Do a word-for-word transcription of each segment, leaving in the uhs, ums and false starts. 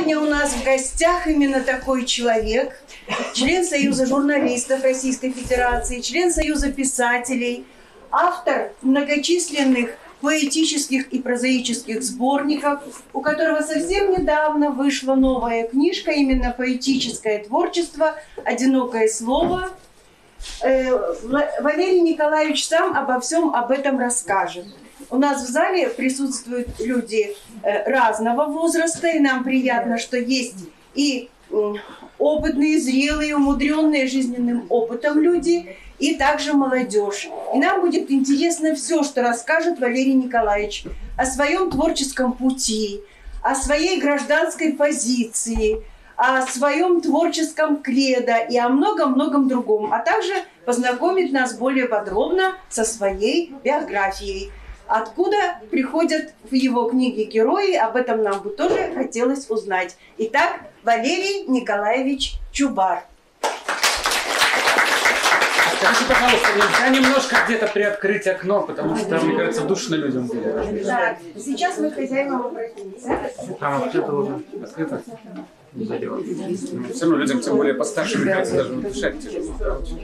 Сегодня у нас в гостях именно такой человек, член Союза журналистов Российской Федерации, член Союза писателей, автор многочисленных поэтических и прозаических сборников, у которого совсем недавно вышла новая книжка, именно поэтическое творчество «Одинокое слово». Валерий Николаевич сам обо всем об этом расскажет. У нас в зале присутствуют люди разного возраста, и нам приятно, что есть и опытные, зрелые, умудренные жизненным опытом люди, и также молодежь. И нам будет интересно все, что расскажет Валерий Николаевич о своем творческом пути, о своей гражданской позиции, о своем творческом кредо и о многом-многом другом, а также познакомит нас более подробно со своей биографией. Откуда приходят в его книге герои, об этом нам бы тоже хотелось узнать. Итак, Валерий Николаевич Чубар. Скажите, пожалуйста, нельзя немножко где-то приоткрыть окно, потому что, мне кажется, душно людям будет. Так, сейчас мы хозяевам обратимся. Там открыто уже. Открыто? Не задевать. Все равно людям, тем более постарше, мне кажется, даже дышать тяжело.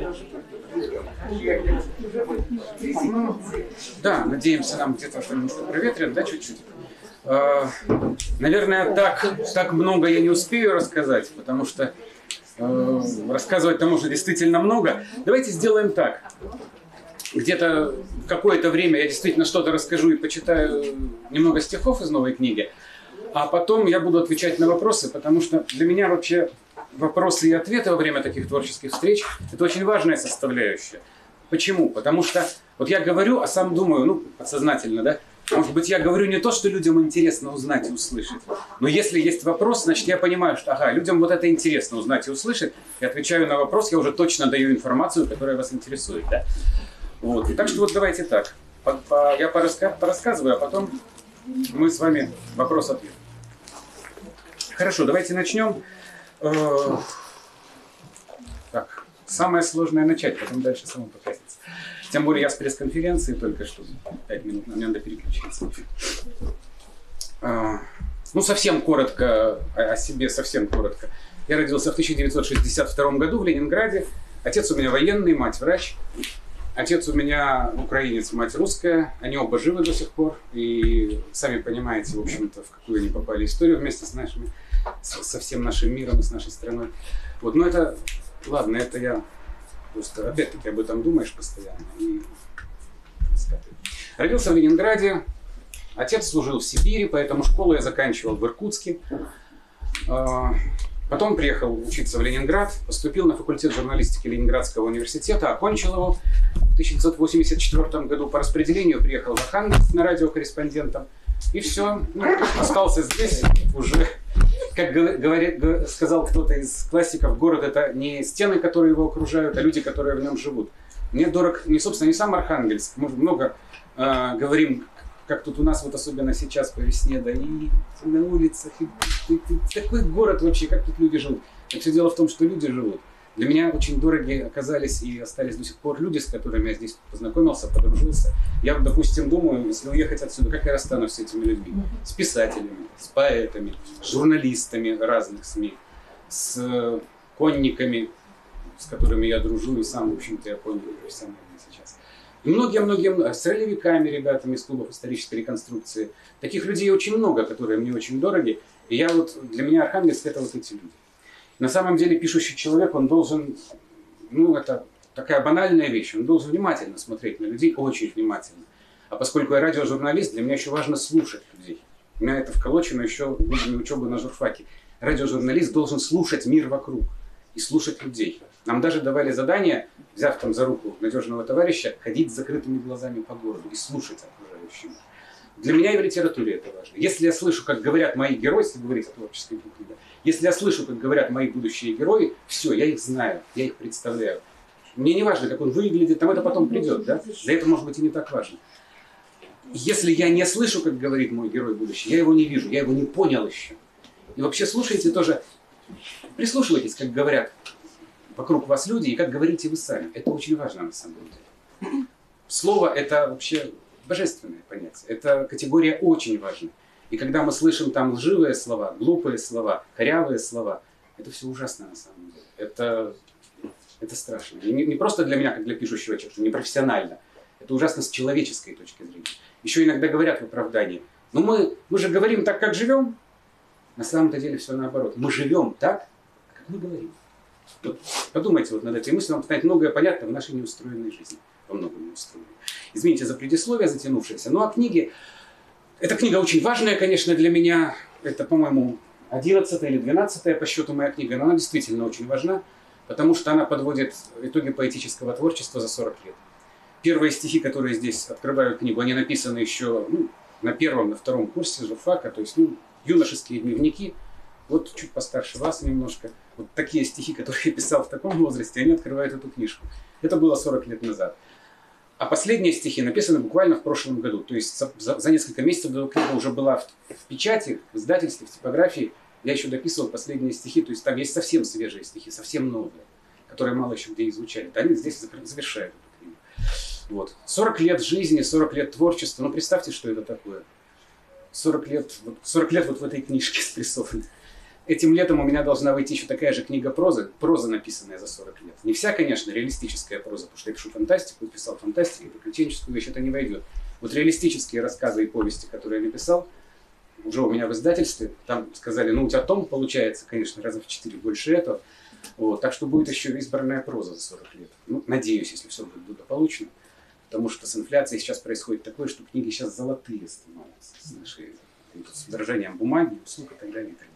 Ну, да, надеемся, нам где-то немножко проветрят, да, чуть-чуть. Наверное, так, так много я не успею рассказать, потому что э, рассказывать-то можно действительно много. Давайте сделаем так. Где-то в какое-то время я действительно что-то расскажу и почитаю немного стихов из новой книги, а потом я буду отвечать на вопросы, потому что для меня вообще вопросы и ответы во время таких творческих встреч – это очень важная составляющая. Почему? Потому что вот я говорю, а сам думаю, ну, подсознательно, да, может быть, я говорю не то, что людям интересно узнать и услышать, но если есть вопрос, значит, я понимаю, что, ага, людям вот это интересно узнать и услышать, и отвечаю на вопрос, я уже точно даю информацию, которая вас интересует, да. Вот. Так что вот давайте так, по, по, я пораска, порассказываю, а потом мы с вами вопрос-ответ. Хорошо, давайте начнем. Так, самое сложное начать, потом дальше само покатится. Тем более я с пресс-конференции только что, пять минут, мне надо переключиться. Ну, совсем коротко о себе, совсем коротко. Я родился в тысяча девятьсот шестьдесят втором году в Ленинграде. Отец у меня военный, мать врач. Отец у меня украинец, мать русская. Они оба живы до сих пор. И сами понимаете, в общем-то, в какую они попали историю вместе с нашими, со всем нашим миром и с нашей страной. Вот, но это, ладно, это я просто, опять-таки, об этом думаешь постоянно. И... Родился в Ленинграде. Отец служил в Сибири, поэтому школу я заканчивал в Иркутске. Потом приехал учиться в Ленинград, поступил на факультет журналистики Ленинградского университета, окончил его. В тысяча девятьсот восемьдесят четвёртом году по распределению приехал в Архангельск на радиокорреспондентом. И все, ну, остался здесь уже, как говорит, сказал кто-то из классиков, город это не стены, которые его окружают, а люди, которые в нем живут. Мне дорог, не, собственно, не сам Архангельск, мы много э, говорим, как тут у нас вот особенно сейчас по весне, да, и на улицах, и, и, и, такой город вообще, как тут люди живут. Но все дело в том, что люди живут. Для меня очень дороги оказались и остались до сих пор люди, с которыми я здесь познакомился, подружился. Я, допустим, думаю, если уехать отсюда, как я расстанусь с этими людьми? С писателями, с поэтами, с журналистами разных СМИ, с конниками, с которыми я дружу, и сам, в общем-то, я понял профессионально сейчас. И многие-многие, с ролевиками, ребятами из клубов исторической реконструкции. Таких людей очень много, которые мне очень дороги. И я вот, для меня Архангельск это вот эти люди. На самом деле пишущий человек, он должен, ну это такая банальная вещь, он должен внимательно смотреть на людей, очень внимательно. А поскольку я радиожурналист, для меня еще важно слушать людей. У меня это вколочено еще в годы учебы на журфаке. Радиожурналист должен слушать мир вокруг и слушать людей. Нам даже давали задание, взяв там за руку надежного товарища, ходить с закрытыми глазами по городу и слушать окружающим. Для меня и в литературе это важно. Если я слышу, как говорят мои герои, если говорить о творческой кухне, да, если я слышу, как говорят мои будущие герои, все, я их знаю, я их представляю. Мне не важно, как он выглядит, там это потом придет, да? Для этого, может быть, и не так важно. Если я не слышу, как говорит мой герой будущий, я его не вижу, я его не понял еще. И вообще слушайте тоже, прислушивайтесь, как говорят вокруг вас люди, и как говорите вы сами. Это очень важно на самом деле. Слово – это вообще божественное понятие. Это категория очень важная. И когда мы слышим там лживые слова, глупые слова, корявые слова, это все ужасно на самом деле. Это, это страшно. И не, не просто для меня, как для пишущего человека, не профессионально. Это ужасно с человеческой точки зрения. Еще иногда говорят в оправдании: ну мы, мы же говорим так, как живем. На самом-то деле все наоборот. Мы живем так, как мы говорим. Вот подумайте вот над этой мыслью, вам станет многое понятно в нашей неустроенной жизни. Во многом неустроенной. Извините за предисловие затянувшееся. Ну а книги... Эта книга очень важная, конечно, для меня. Это, по-моему, одиннадцатая или двенадцатая по счету моя книга. Но она действительно очень важна, потому что она подводит итоги поэтического творчества за сорок лет. Первые стихи, которые здесь открывают книгу, они написаны еще ну, на первом, на втором курсе журфака, то есть ну, юношеские дневники. Вот чуть постарше вас немножко. Вот такие стихи, которые я писал в таком возрасте, они открывают эту книжку. Это было сорок лет назад. А последние стихи написаны буквально в прошлом году. То есть за, за, за несколько месяцев до книга уже была в, в печати, в издательстве, в типографии. Я еще дописывал последние стихи. То есть там есть совсем свежие стихи, совсем новые, которые мало еще где изучали. Да, они здесь завершают эту книгу. Вот. сорок лет жизни, сорок лет творчества. Ну представьте, что это такое. сорок лет, сорок лет вот в этой книжке спрессованы. Этим летом у меня должна выйти еще такая же книга прозы, проза, написанная за сорок лет. Не вся, конечно, реалистическая проза, потому что я пишу фантастику, писал фантастику, приключенческую вещь, это не войдет. Вот реалистические рассказы и повести, которые я написал, уже у меня в издательстве, там сказали, ну у тебя том получается, конечно, раза в четыре больше этого. Вот, так что будет еще избранная проза за сорок лет. Ну, надеюсь, если все будет благополучно, потому что с инфляцией сейчас происходит такое, что книги сейчас золотые становятся с нашей, с удорожанием бумаги, услуг и так далее, и так далее.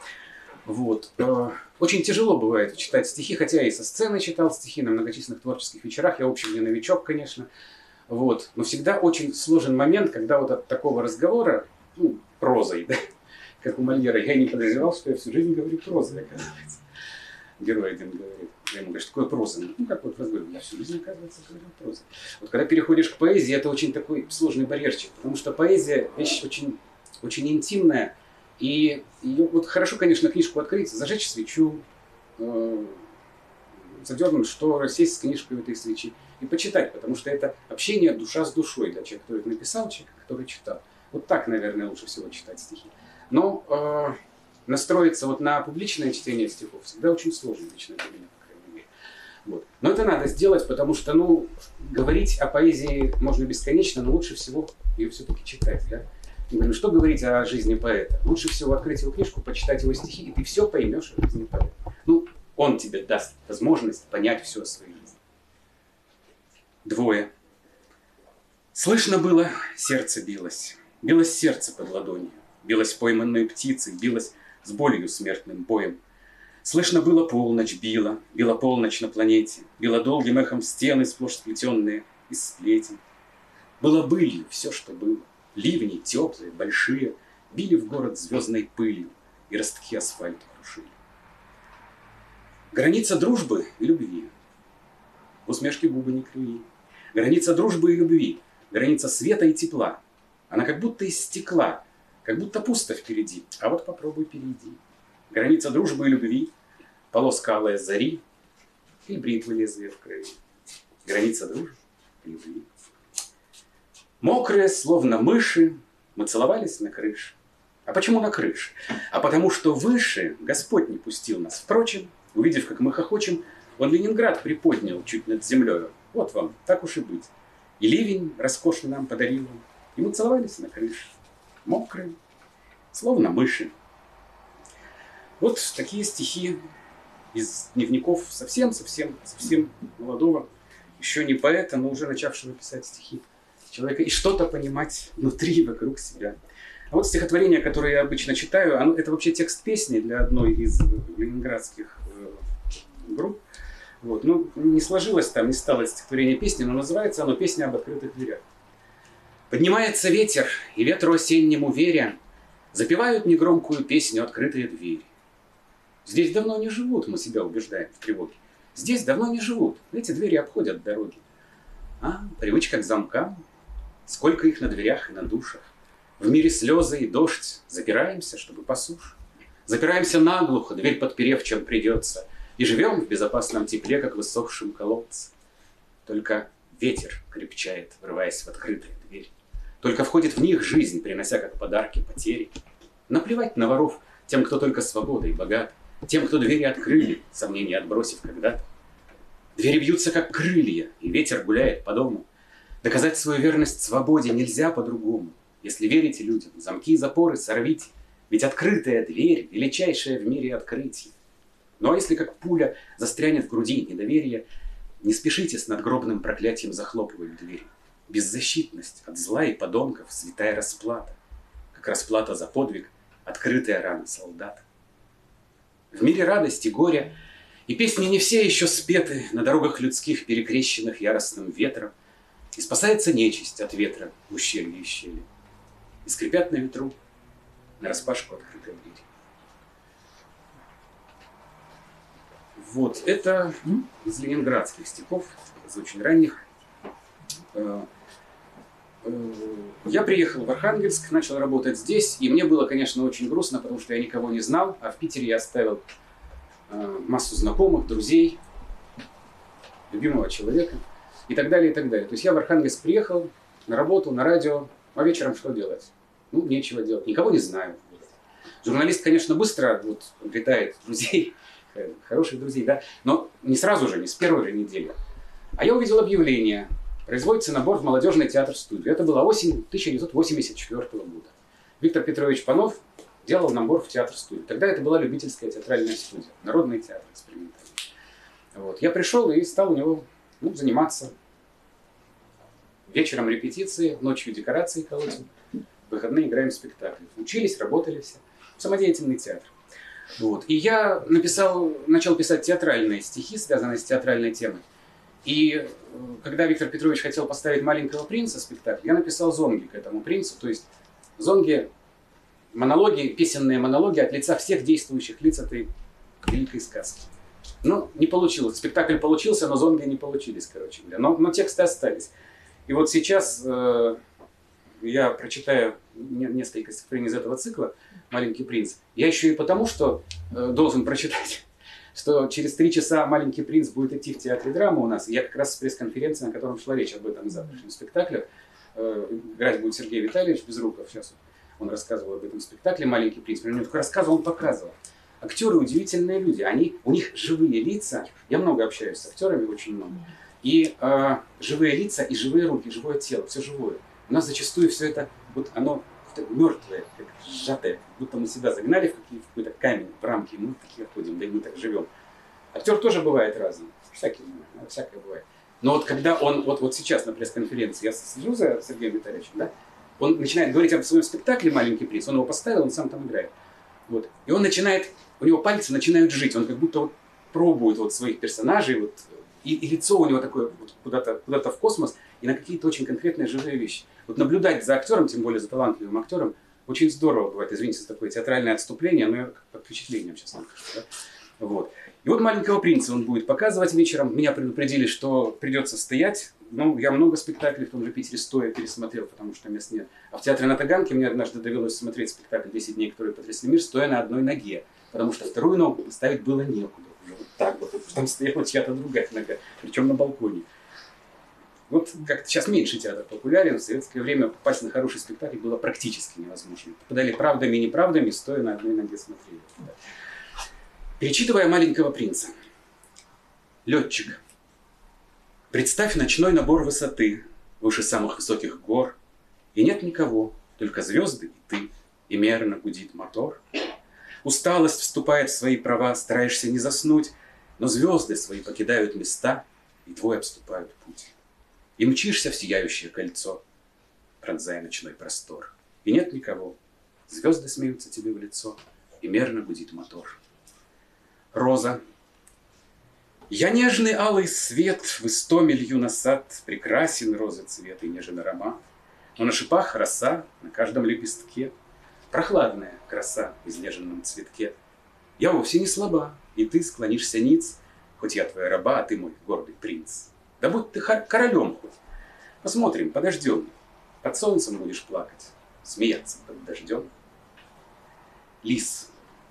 Вот. Очень тяжело бывает читать стихи, хотя я и со сцены читал стихи на многочисленных творческих вечерах. Я, в общем, не новичок, конечно. Вот. Но всегда очень сложен момент, когда вот от такого разговора, ну, прозой, да, как у Мольера, я не подозревал, что я всю жизнь говорю прозой, оказывается. Герой один говорит. Я ему говорю, что такое проза? Ну, как вот в разговоре, я всю жизнь, оказывается, говорю прозой. Вот когда переходишь к поэзии, это очень такой сложный барьерчик, потому что поэзия вещь очень, очень интимная. И ее, вот хорошо, конечно, книжку открыть, зажечь свечу, э, задернуть шторы, сесть с книжкой в этой свечи и почитать, потому что это общение душа с душой для человека, который написал, человека, который читал. Вот так, наверное, лучше всего читать стихи. Но э, настроиться вот на публичное чтение стихов всегда очень сложно, лично для меня, по крайней мере. Вот. Но это надо сделать, потому что, ну, говорить о поэзии можно бесконечно, но лучше всего ее все-таки читать, да? Я говорю, что говорить о жизни поэта? Лучше всего открыть его книжку, почитать его стихи, и ты все поймешь о жизни поэта. Ну, он тебе даст возможность понять все о своей жизни. Двое. Слышно было, сердце билось. Билось сердце под ладонью. Билось пойманной птицей, билось с болью смертным боем. Слышно было, полночь била, била полночь на планете. Била долгим эхом стены, сплошь сплетенные из сплетен. Было былью все, что было. Ливни теплые, большие, били в город звездной пылью и ростки асфальта крушили. Граница дружбы и любви. В усмешке губы не криви. Граница дружбы и любви. Граница света и тепла. Она как будто из стекла, как будто пусто впереди. А вот попробуй перейди. Граница дружбы и любви. Полоска алая зари и бритвы лезвия в крови. Граница дружбы и любви. Мокрые, словно мыши, мы целовались на крыше. А почему на крыше? А потому что выше Господь не пустил нас. Впрочем, увидев, как мы хохочем, Он Ленинград приподнял чуть над землей. Вот вам, так уж и быть. И ливень роскошно нам подарил. И мы целовались на крыше. Мокрые, словно мыши. Вот такие стихи из дневников совсем-совсем совсем молодого, еще не поэта, но уже начавшего писать стихи человека и что-то понимать внутри, вокруг себя. А вот стихотворение, которое я обычно читаю, оно, это вообще текст песни для одной из ленинградских э, групп. Вот. Ну, не сложилось там, не стало стихотворение песни, но называется оно «Песня об открытых дверях». Поднимается ветер, и ветру осеннему веря запевают негромкую песню «Открытые двери». Здесь давно не живут, мы себя убеждаем в тревоге. Здесь давно не живут, эти двери обходят дороги. А, привычка к замкам. Сколько их на дверях и на душах. В мире слезы и дождь. Запираемся, чтобы по суше. Запираемся наглухо, дверь подперев, чем придется. И живем в безопасном тепле, как в высохшем колодце. Только ветер крепчает, врываясь в открытые двери. Только входит в них жизнь, принося как подарки потери. Наплевать на воров, тем, кто только свободой богат, тем, кто двери открыли, сомнения отбросив когда-то. Двери бьются, как крылья, и ветер гуляет по дому. Доказать свою верность свободе нельзя по-другому. Если верите людям, замки и запоры сорвите, ведь открытая дверь — величайшее в мире открытие. Ну а если как пуля застрянет в груди недоверие, не спешите с надгробным проклятием захлопывать дверь. Беззащитность от зла и подонков — святая расплата, как расплата за подвиг — открытая рана солдата. В мире радости, горя и песни не все еще спеты, на дорогах людских, перекрещенных яростным ветром, и спасается нечисть от ветра в ущелье и щели, и скрипят на ветру нараспашку открытые двери. Вот, это из ленинградских стихов, из очень ранних. Я приехал в Архангельск, начал работать здесь, и мне было, конечно, очень грустно, потому что я никого не знал, а в Питере я оставил массу знакомых, друзей, любимого человека и так далее, и так далее. То есть я в Архангельск приехал на работу, на радио, а вечером что делать? Ну, нечего делать, никого не знаю. Журналист, конечно, быстро вот, обретает друзей, хороших друзей, да, но не сразу же, не с первой же недели. А я увидел объявление: производится набор в молодежный театр-студию. Это была осень тысяча девятьсот восемьдесят четвёртого года. Виктор Петрович Панов делал набор в театр-студию. Тогда это была любительская театральная студия, народный театр экспериментальный. Вот. Я пришел и стал у него ну, заниматься. Вечером репетиции, ночью декорации колотим, в выходные играем в спектакли. Учились, работали все. Самодеятельный театр. Вот. И я написал, начал писать театральные стихи, связанные с театральной темой. И когда Виктор Петрович хотел поставить «Маленького принца» спектакль, я написал зонги к этому принцу. То есть зонги, монологи, песенные монологи от лица всех действующих лиц этой великой сказки. Ну, не получилось. Спектакль получился, но зонги не получились, короче говоря. Но, но тексты остались. И вот сейчас э, я прочитаю несколько стихотворений из этого цикла «Маленький принц». Я еще и потому, что э, должен прочитать, что через три часа «Маленький принц» будет идти в театре драмы у нас. Я как раз с пресс-конференции, на котором шла речь об этом завтрашнем спектакле. Э, играть будет Сергей Витальевич Безруков. Сейчас он рассказывал об этом спектакле «Маленький принц». Он не только рассказывал, он показывал. Актеры удивительные люди. Они, у них живые лица. Я много общаюсь с актерами, очень много. И э, живые лица, и живые руки, живое тело, все живое. У нас зачастую все это, вот оно мертвое, как сжатое, как будто мы себя загнали в какой-то камень, в рамки, и мы такие ходим, да и мы так живем. Актер тоже бывает разным, всякий, всякое бывает. Но вот когда он, вот, вот сейчас на пресс-конференции, я слежу за Сергеем Витальевичем, да, он начинает говорить об своем спектакле «Маленький принц», он его поставил, он сам там играет. Вот. И он начинает, у него пальцы начинают жить, он как будто вот пробует вот своих персонажей, вот, и, и лицо у него такое вот куда-то, куда-то в космос, и на какие-то очень конкретные живые вещи. Вот наблюдать за актером, тем более за талантливым актером, очень здорово бывает. Извините за такое театральное отступление, но я под впечатлением сейчас вам скажу. Да? Вот. И вот «Маленького принца» он будет показывать вечером. Меня предупредили, что придется стоять. Ну, я много спектаклей в том же Питере стоя пересмотрел, потому что мест нет. А в театре на Таганке мне однажды довелось смотреть спектакль «десять дней, которые потрясли мир», стоя на одной ноге, потому что вторую ногу ставить было некуда. Уже вот так вот, потому что там стояла чья-то другая нога, причем на балконе. Вот как-то сейчас меньше театр популярен. В советское время попасть на хороший спектакль было практически невозможно. Попадали правдами и неправдами, стоя на одной ноге смотрели. Да. Перечитывая «Маленького принца». Летчик. Представь ночной набор высоты выше самых высоких гор, и нет никого, только звезды и ты, и мерно гудит мотор. Усталость вступает в свои права, стараешься не заснуть, но звезды свои покидают места, и твой обступают путь. И мчишься в сияющее кольцо, пронзая ночной простор. И нет никого, звезды смеются тебе в лицо, и мерно гудит мотор. Роза. Я нежный алый свет, в истомилью на сад, прекрасен розы цвет и нежен аромат. Но на шипах роса, на каждом лепестке, прохладная краса в изнеженном цветке. Я вовсе не слаба, и ты склонишься ниц, хоть я твоя раба, а ты мой гордый принц. Да будь ты королем хоть. Посмотрим, подождем. Под солнцем будешь плакать, смеяться под дождем. Лис.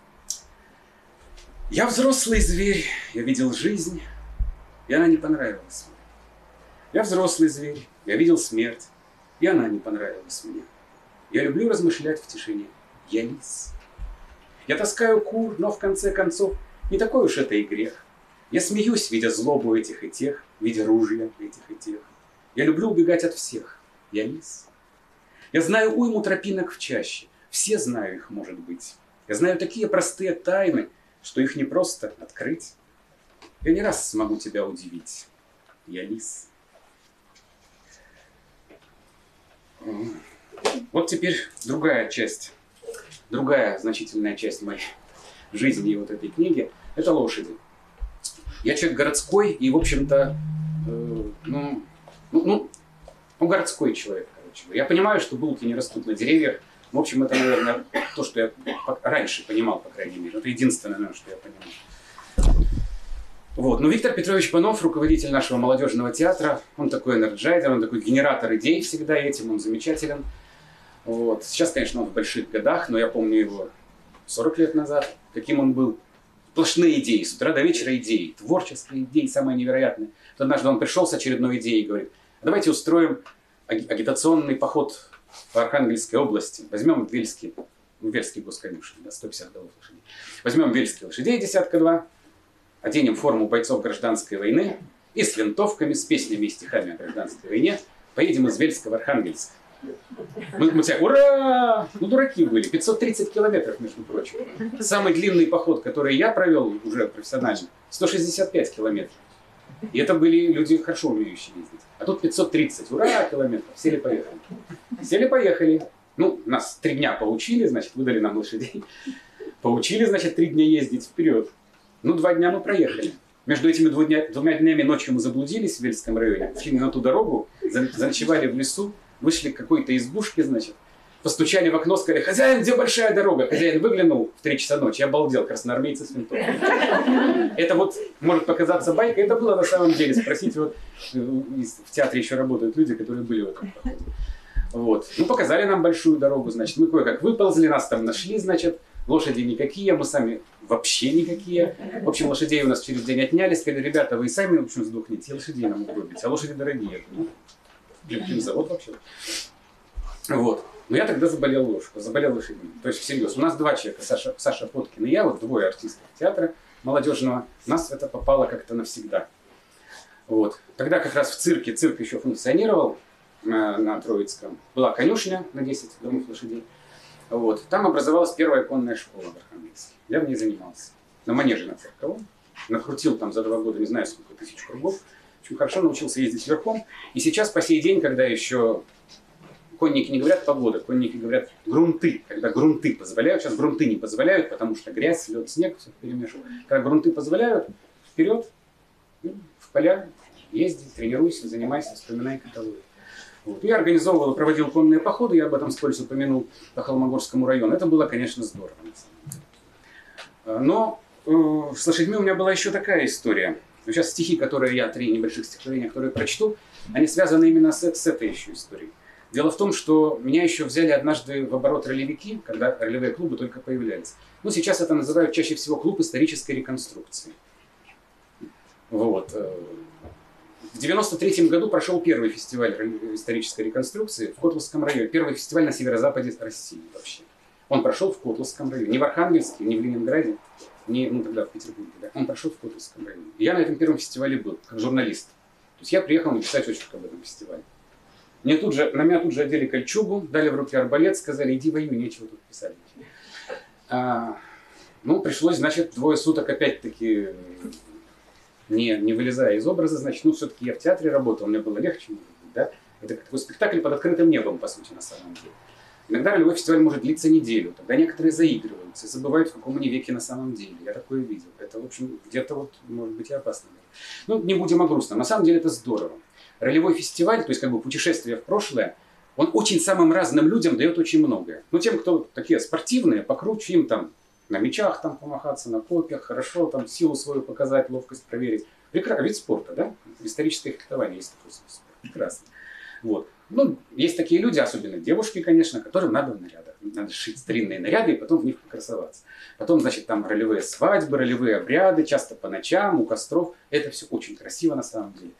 Я взрослый зверь, я видел жизнь, и она не понравилась мне. Я взрослый зверь, я видел смерть, И она не понравилась мне. Я люблю размышлять в тишине. Я лис. Я таскаю кур, но в конце концов не такой уж это и грех. Я смеюсь, видя злобу этих и тех, видя ружья этих и тех. Я люблю убегать от всех. Я лис. Я знаю уйму тропинок в чаще. Все знаю их, может быть. Я знаю такие простые тайны, что их не просто открыть. Я не раз смогу тебя удивить. Я лис. Вот теперь другая часть, другая значительная часть моей жизни и вот этой книги – это лошади. Я человек городской и, в общем-то, э, ну, ну, ну, городской человек, короче. Я понимаю, что булки не растут на деревьях. В общем, это, наверное, то, что я раньше понимал, по крайней мере. Это единственное, наверное, что я понимал. Вот. Но Виктор Петрович Панов, руководитель нашего молодежного театра, он такой энерджайзер, он такой генератор идей всегда этим, он замечателен. Вот. Сейчас, конечно, он в больших годах, но я помню его сорок лет назад, каким он был. Сплошные идеи, с утра до вечера идеи, творческие идеи, самые невероятные. Вот однажды он пришел с очередной идеей и говорит: давайте устроим агитационный поход по Архангельской области. Возьмем Вельский, Вельский госконюшни, да, сто пятьдесят голов лошадей. Возьмем вельские лошадей, десятка-два, оденем форму бойцов гражданской войны и с винтовками, с песнями и стихами о гражданской войне поедем из Вельска в Архангельск. Мы, мы все, ура! Ну, дураки были. пятьсот тридцать километров, между прочим. Самый длинный поход, который я провел уже профессионально, сто шестьдесят пять километров. И это были люди, хорошо умеющие ездить. А тут пятьсот тридцать. Ура, километров. Сели-поехали. Сели-поехали. Ну, нас три дня поучили, значит, выдали нам лошадей. Поучили, значит, три дня ездить вперед. Ну, два дня мы проехали. Между этими двумя, двумя днями ночью мы заблудились в Вельском районе. Шли на ту дорогу, заночевали в лесу. Вышли к какой-то избушке, значит, постучали в окно, сказали: хозяин, где большая дорога? Хозяин выглянул в три часа ночи, обалдел, красноармейцы с винтовкой. Это вот может показаться байкой, это было на самом деле. Спросите, вот в театре еще работают люди, которые были в этом походе. Вот. Ну, показали нам большую дорогу, значит, мы кое-как выползли, нас там нашли, значит, лошади никакие, мы сами вообще никакие. В общем, лошадей у нас через день отняли, сказали: ребята, вы и сами, в общем, сдохнете, лошадей нам угробите, а лошади дорогие. Блин, завод вообще. Вот. Но я тогда заболел ложку, заболел лошадьми. То есть всерьез. У нас два человека, Саша, Саша Поткин и я, вот двое артистов театра молодежного. У нас это попало как-то навсегда. Вот. Тогда как раз в цирке, цирк еще функционировал на, на Троицком. Была конюшня на десять домов лошадей. Вот. Там образовалась первая конная школа в Архангельске. Я в ней занимался. На манеже на Цирковом. Накрутил там за два года не знаю сколько тысяч кругов. Очень хорошо научился ездить верхом. И сейчас по сей день, когда еще конники не говорят погода, конники говорят грунты. Когда грунты позволяют, сейчас грунты не позволяют, потому что грязь, лед, снег все перемешивают. Когда грунты позволяют, вперед, в поля, езди, тренируйся, занимайся, вспоминай каталоги. Вот. Я организовывал, проводил конные походы, я об этом вскользь упомянул, по Холмогорскому району. Это было, конечно, здорово. Но э, с лошадьми у меня была еще такая история. Сейчас стихи, которые я, три небольших стихотворения, которые прочту, они связаны именно с, с этой еще историей. Дело в том, что меня еще взяли однажды в оборот ролевики, когда ролевые клубы только появлялись. Ну, сейчас это называют чаще всего клуб исторической реконструкции. Вот. В девяносто третьем году прошел первый фестиваль исторической реконструкции в Котловском районе. Первый фестиваль на северо-западе России вообще. Он прошел в Котловском районе. Не в Архангельске, не в Ленинграде. Не, ну тогда в Петербурге, да. Он прошел в Котловском районе. И я на этом первом фестивале был, как журналист. То есть я приехал написать очерк об этом фестивале. Мне тут же, на меня тут же одели кольчугу, дали в руки арбалет, сказали: иди воюй, нечего тут писать. А, ну, пришлось, значит, двое суток опять-таки, не, не вылезая из образа, значит, ну, все-таки я в театре работал, мне было легче, да. Это такой спектакль под открытым небом, по сути, на самом деле. Иногда ролевой фестиваль может длиться неделю, тогда некоторые заигрываются и забывают, в каком они веке на самом деле. Я такое видел. Это, в общем, где-то вот, может быть, и опасно. Ну, не будем о грустном. На самом деле это здорово. Ролевой фестиваль, то есть как бы путешествие в прошлое, он очень самым разным людям дает очень многое. Ну, тем, кто такие спортивные, покруче, им там на мечах там помахаться, на копьях, хорошо там силу свою показать, ловкость проверить. Прекрасно. Вид спорта, да? Историческое фехтование есть такой спорт. Прекрасно. Вот. Ну, есть такие люди, особенно девушки, конечно, которым надо в нарядах. Надо шить старинные наряды и потом в них покрасоваться. Потом, значит, там ролевые свадьбы, ролевые обряды, часто по ночам, у костров. Это все очень красиво на самом деле.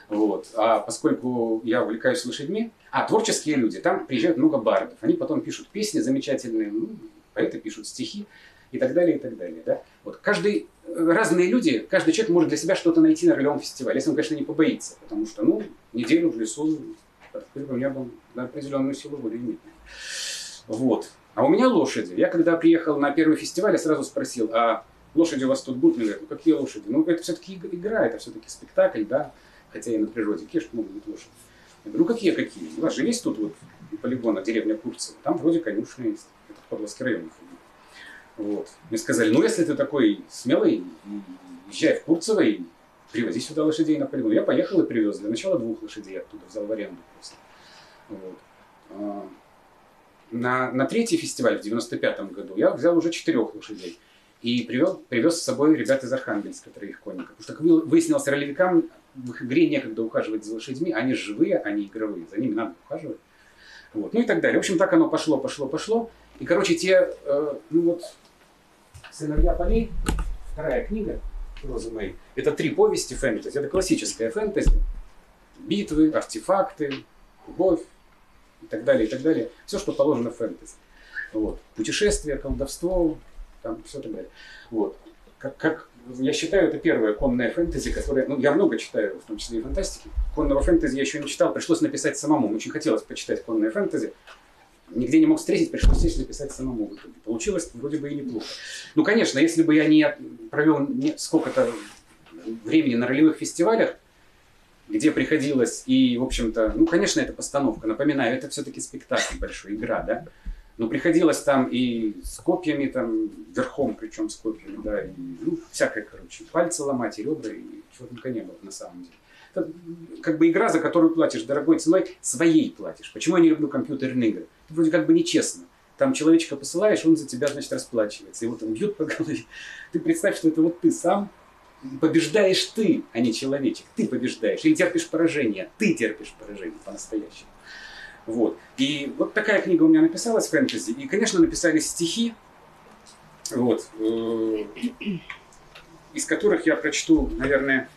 Вот. А поскольку я увлекаюсь лошадьми, а творческие люди, там приезжают много бардов, они потом пишут песни замечательные, ну, поэты пишут стихи и так далее, и так далее. Да? Вот. Каждый, разные люди, каждый человек может для себя что-то найти на ролевом фестивале, если он, конечно, не побоится, потому что, ну, неделю в лесу под открытым небом на определенную силу воли нет. Вот. А у меня лошади. Я когда приехал на первый фестиваль, я сразу спросил, а лошади у вас тут будут? Мне говорят, ну какие лошади? Ну это все-таки игра, это все-таки спектакль, да, хотя и на природе. Какие же могут быть лошади? Я говорю, ну какие, какие? У вас же есть тут вот полигон, деревня Курцево, там вроде конюшня есть, это в Павловский район. Вот. Мне сказали, ну если ты такой смелый, езжай в Курцево и привози сюда лошадей на полигон. Я поехал и привез. Для начала двух лошадей оттуда взял в аренду просто. Вот. На, на третий фестиваль в девяносто пятом году я взял уже четырех лошадей и привел, привез с собой ребят из Архангельска, троих конников. Потому что, как выяснилось, ролевикам в их игре некогда ухаживать за лошадьми, они живые, они игровые, за ними надо ухаживать. Вот. Ну и так далее. В общем, так оно пошло, пошло, пошло. И, короче, те, э, ну вот, «Сыновья полей», вторая книга, «Розы мои», это три повести фэнтези, это классическая фэнтези. Битвы, артефакты, любовь. И так далее, и так далее. Все, что положено в фэнтези. Вот. Путешествия, колдовство, там все так далее. Вот. Как, как, я считаю, это первое конное фэнтези, которое... Ну, я много читаю, в том числе и фантастики. Конного фэнтези я еще не читал, пришлось написать самому. Очень хотелось почитать конное фэнтези. Нигде не мог встретить, пришлось сесть написать самому. В итоге. Получилось вроде бы и неплохо. Ну, конечно, если бы я не провел не, сколько-то времени на ролевых фестивалях, где приходилось, и, в общем-то, ну, конечно, это постановка, напоминаю, это все-таки спектакль большой, игра, да, но приходилось там и с копьями, там, верхом, причем с копьями, да, и, ну, всякое, короче, пальцы ломать, и ребра, и чего только не было, на самом деле. Это как бы игра, за которую платишь дорогой ценой, своей платишь. Почему я не люблю компьютерные игры? Это вроде как бы нечестно. Там человечка посылаешь, он за тебя, значит, расплачивается, его там бьют по голове. Ты представь, что это вот ты сам, побеждаешь ты, а не человечек. Ты побеждаешь. Или терпишь поражение. Ты терпишь поражение по-настоящему. Вот. И вот такая книга у меня написалась, фэнтези. И, конечно, написались стихи, вот, э, из которых я прочту, наверное,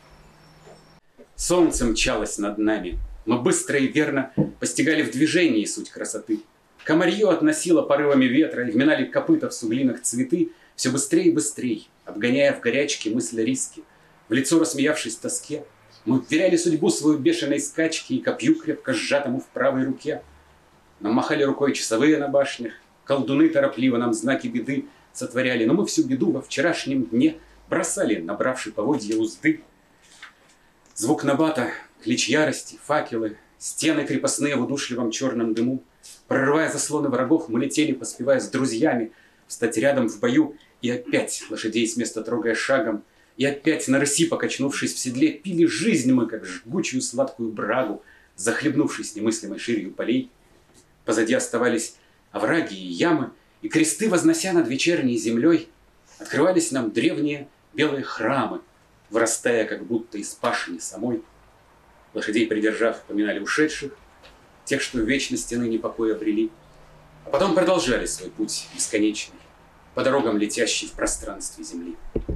«Солнце мчалось над нами. Мы быстро и верно постигали в движении суть красоты. Комарье относило порывами ветра, и вминали копыта в суглинах цветы, все быстрее и быстрее, обгоняя в горячке мысли риски. В лицо рассмеявшись в тоске, мы вверяли судьбу свою бешеной скачки и копью крепко сжатому в правой руке. Нам махали рукой часовые на башнях, колдуны торопливо нам знаки беды сотворяли, но мы всю беду во вчерашнем дне бросали, набравши поводья узды. Звук набата, клич ярости, факелы, стены крепостные в удушливом черном дыму. Прорывая заслоны врагов, мы летели, поспевая с друзьями, встать рядом в бою, и опять, лошадей с места трогая шагом, и опять на рыси, покачнувшись в седле, пили жизнь мы, как жгучую сладкую брагу, захлебнувшись немыслимой ширью полей. Позади оставались овраги и ямы, и кресты, вознося над вечерней землей, открывались нам древние белые храмы, вырастая как будто из пашни самой. Лошадей придержав, поминали ушедших, тех, что в вечности ныне покой обрели, а потом продолжали свой путь бесконечный, по дорогам летящий в пространстве земли.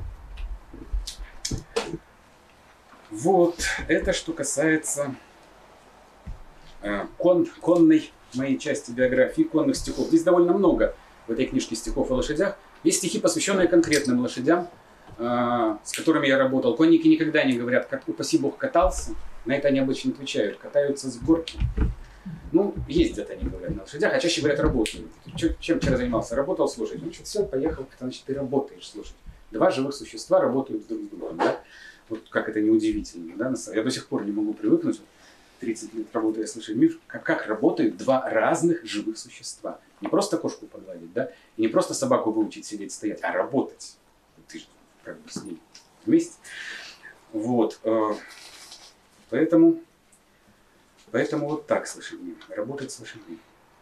Вот, это что касается э, кон, конной моей части биографии, конных стихов. Здесь довольно много в этой книжке стихов о лошадях. Есть стихи, посвященные конкретным лошадям, э, с которыми я работал. Конники никогда не говорят, как упаси бог катался. На это они обычно отвечают, катаются с горки. Ну, ездят они, говорят, на лошадях, а чаще говорят, работают. Чем вчера занимался? Работал с лошадью. Ну, что, все, поехал, это значит, ты работаешь с лошадью. Два живых существа работают друг с другом, да? Вот как это неудивительно, да? Я до сих пор не могу привыкнуть, тридцать лет работая с лошадьми, как, как работают два разных живых существа. Не просто кошку погладить, да? И не просто собаку выучить сидеть, стоять, а работать. Ты же как бы с ней вместе. Вот. Поэтому... Поэтому вот так с лошадьми, работать с лошадьми.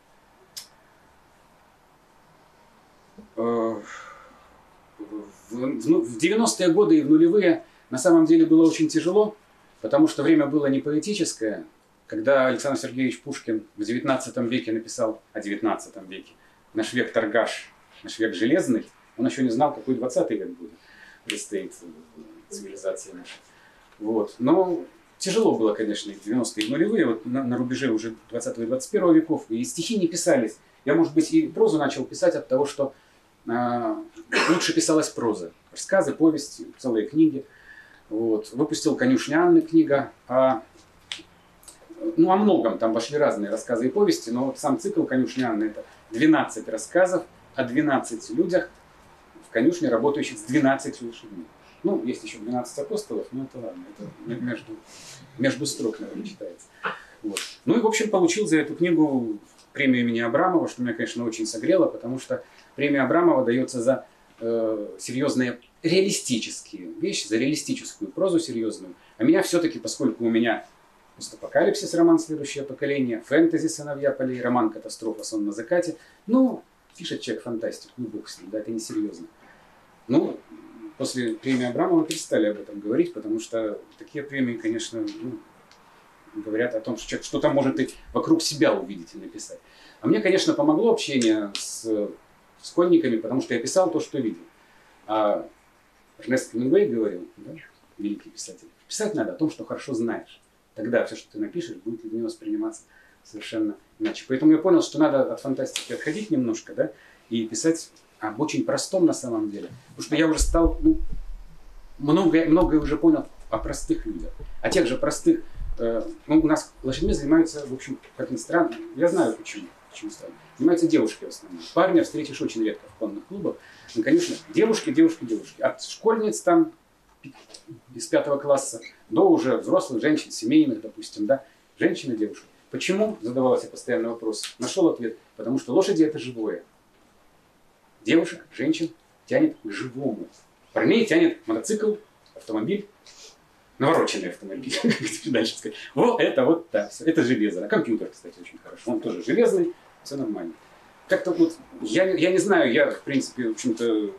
В девяностые годы и в нулевые на самом деле было очень тяжело, потому что время было не поэтическое. Когда Александр Сергеевич Пушкин в девятнадцатом веке написал о девятнадцатом веке «Наш век торгаш, наш век железный», он еще не знал, какой двадцатый век будет, предстоит цивилизация наша. Вот. Но тяжело было, конечно, в девяностые и нулевые, вот на, на рубеже уже двадцатого и двадцать первого веков, и стихи не писались. Я, может быть, и прозу начал писать от того, что э, лучше писалась проза. Рассказы, повести, целые книги. Вот. Выпустил «Конюшня Анны» книга. А, ну, о многом там вошли разные рассказы и повести, но вот сам цикл «Конюшня Анны» — это двенадцать рассказов о двенадцати людях в конюшне, работающих с двенадцатью лошадьми. Ну, есть еще двенадцать апостолов, но это ладно, это между, между строк, наверное, читается. Вот. Ну и, в общем, получил за эту книгу премию имени Абрамова, что меня, конечно, очень согрело, потому что премия Абрамова дается за э, серьезные реалистические вещи, за реалистическую прозу серьезную. А меня все-таки, поскольку у меня постапокалипсис, роман «Следующее поколение», фэнтези «Сыновья полей», роман «Катастрофа. Сон на закате», ну, пишет человек фантастику, ну, бог с ним, да, это несерьезно. Ну, после премии Абрамова перестали об этом говорить, потому что такие премии, конечно, ну, говорят о том, что человек что-то может и вокруг себя увидеть и написать. А мне, конечно, помогло общение с школьниками, потому что я писал то, что видел. А Эрнест Хемингуэй говорил, да, великий писатель, писать надо о том, что хорошо знаешь. Тогда все, что ты напишешь, будет людьми восприниматься совершенно иначе. Поэтому я понял, что надо от фантастики отходить немножко, да, и писать об очень простом на самом деле. Потому что я уже стал, ну, многое, многое уже понял о простых людях. О тех же простых, э, ну, у нас лошадьми занимаются, в общем, как ни странно, я знаю почему, почему странно, занимаются девушки в основном. Парня встретишь очень редко в конных клубах. Ну, конечно, девушки, девушки, девушки. От школьниц там из пятого класса до уже взрослых женщин, семейных, допустим, да, женщины, девушки. Почему? Задавался постоянный вопрос. Нашел ответ. Потому что лошади — это живое. Девушек, женщин тянет к живому. Парней тянет мотоцикл, автомобиль, навороченный автомобиль. Дальше сказать. Вот это вот так. Это железо. А компьютер, кстати, очень хорошо. Он тоже железный, все нормально. Как-то вот, я, я не знаю, я, в принципе, в общем-то,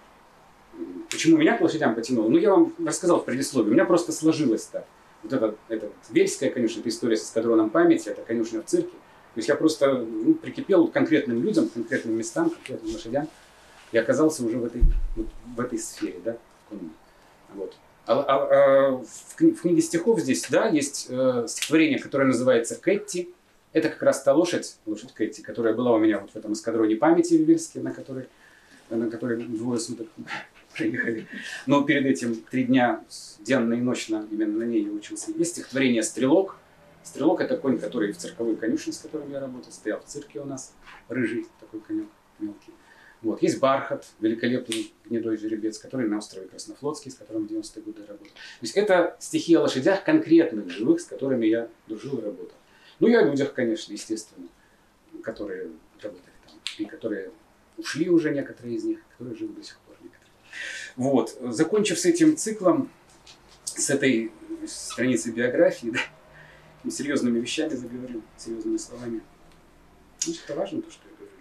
почему меня к лошадям потянуло. Ну, я вам рассказал в предисловии. У меня просто сложилось так. Вот это, это Вельская конюшня, это история с эскадроном памяти, это конюшня в цирке. То есть я просто, ну, прикипел к конкретным людям, к конкретным местам, к конкретным лошадям и оказался уже в этой, вот, в этой сфере, да. Вот. А, а, а в, кни- в книге стихов здесь, да, есть э, стихотворение, которое называется «Кэтти». Это как раз та лошадь, лошадь Кэтти, которая была у меня вот в этом эскадроне памяти в Вельске, на которой, на которой двое суток приехали. Но перед этим три дня, денно и ночно, именно на ней я учился. Есть стихотворение «Стрелок». Стрелок — это конь, который в цирковой конюшне, с которым я работал, стоял в цирке у нас, рыжий такой конек, мелкий. Вот. Есть «Бархат», великолепный гнедой жеребец, который на острове Краснофлотский, с которым в девяностые годы работал. То есть это стихи о лошадях конкретных, живых, с которыми я дружил и работал. Ну и о людях, конечно, естественно, которые работали там, и которые ушли уже, некоторые из них, которые живы до сих пор. Некоторые. Вот. Закончив с этим циклом, с этой страницей биографии, да, серьезными вещами заговорил, серьезными словами. Ну, это важно, то, что я говорю.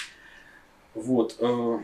Вот.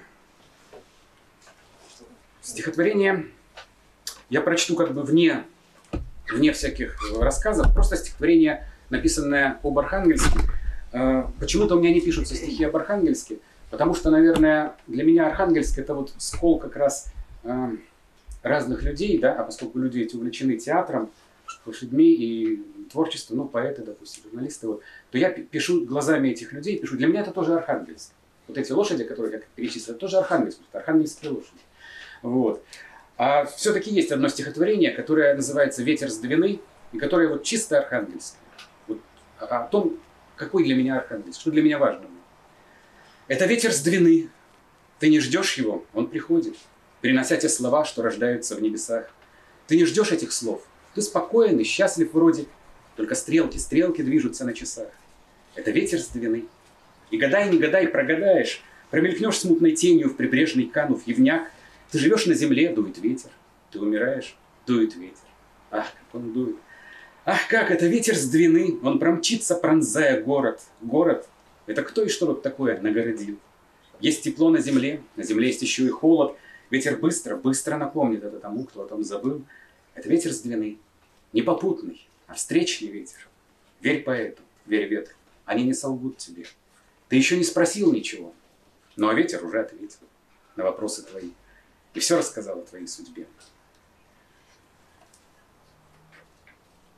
Стихотворение я прочту как бы вне, вне всяких рассказов, просто стихотворение, написанное об Архангельске. Почему-то у меня не пишутся стихи об Архангельске, потому что, наверное, для меня Архангельск — это вот скол как раз разных людей, да, а поскольку люди эти увлечены театром, лошадьми и творчеством, ну, поэты, допустим, журналисты, вот, то я пишу глазами этих людей, пишу. Для меня это тоже Архангельск. Вот эти лошади, которые я перечислил, это тоже Архангельск, это архангельские лошади. Вот. А все-таки есть одно стихотворение, которое называется «Ветер с Двины», и которое вот чисто архангельское. Вот, о том, какой для меня Архангельск, что для меня важно. Это ветер с Двины. Ты не ждешь его, он приходит, принося те слова, что рождаются в небесах. Ты не ждешь этих слов. Ты спокоен и счастлив вроде, только стрелки, стрелки движутся на часах. Это ветер с Двины. И гадай, не гадай, прогадаешь, промелькнешь смутной тенью в прибрежный канув явняк. Ты живешь на земле, дует ветер. Ты умираешь, дует ветер. Ах, как он дует. Ах, как это ветер с Двины. Он промчится, пронзая город. Город — это кто и что тут такое нагородил? Есть тепло на земле, на земле есть еще и холод. Ветер быстро, быстро напомнит это тому, кто о том забыл. Это ветер с Двины. Не попутный, а встречный ветер. Верь поэту, верь ветру. Они не солгут тебе. Ты еще не спросил ничего, но ветер уже ответил на вопросы твои. И все рассказал о твоей судьбе.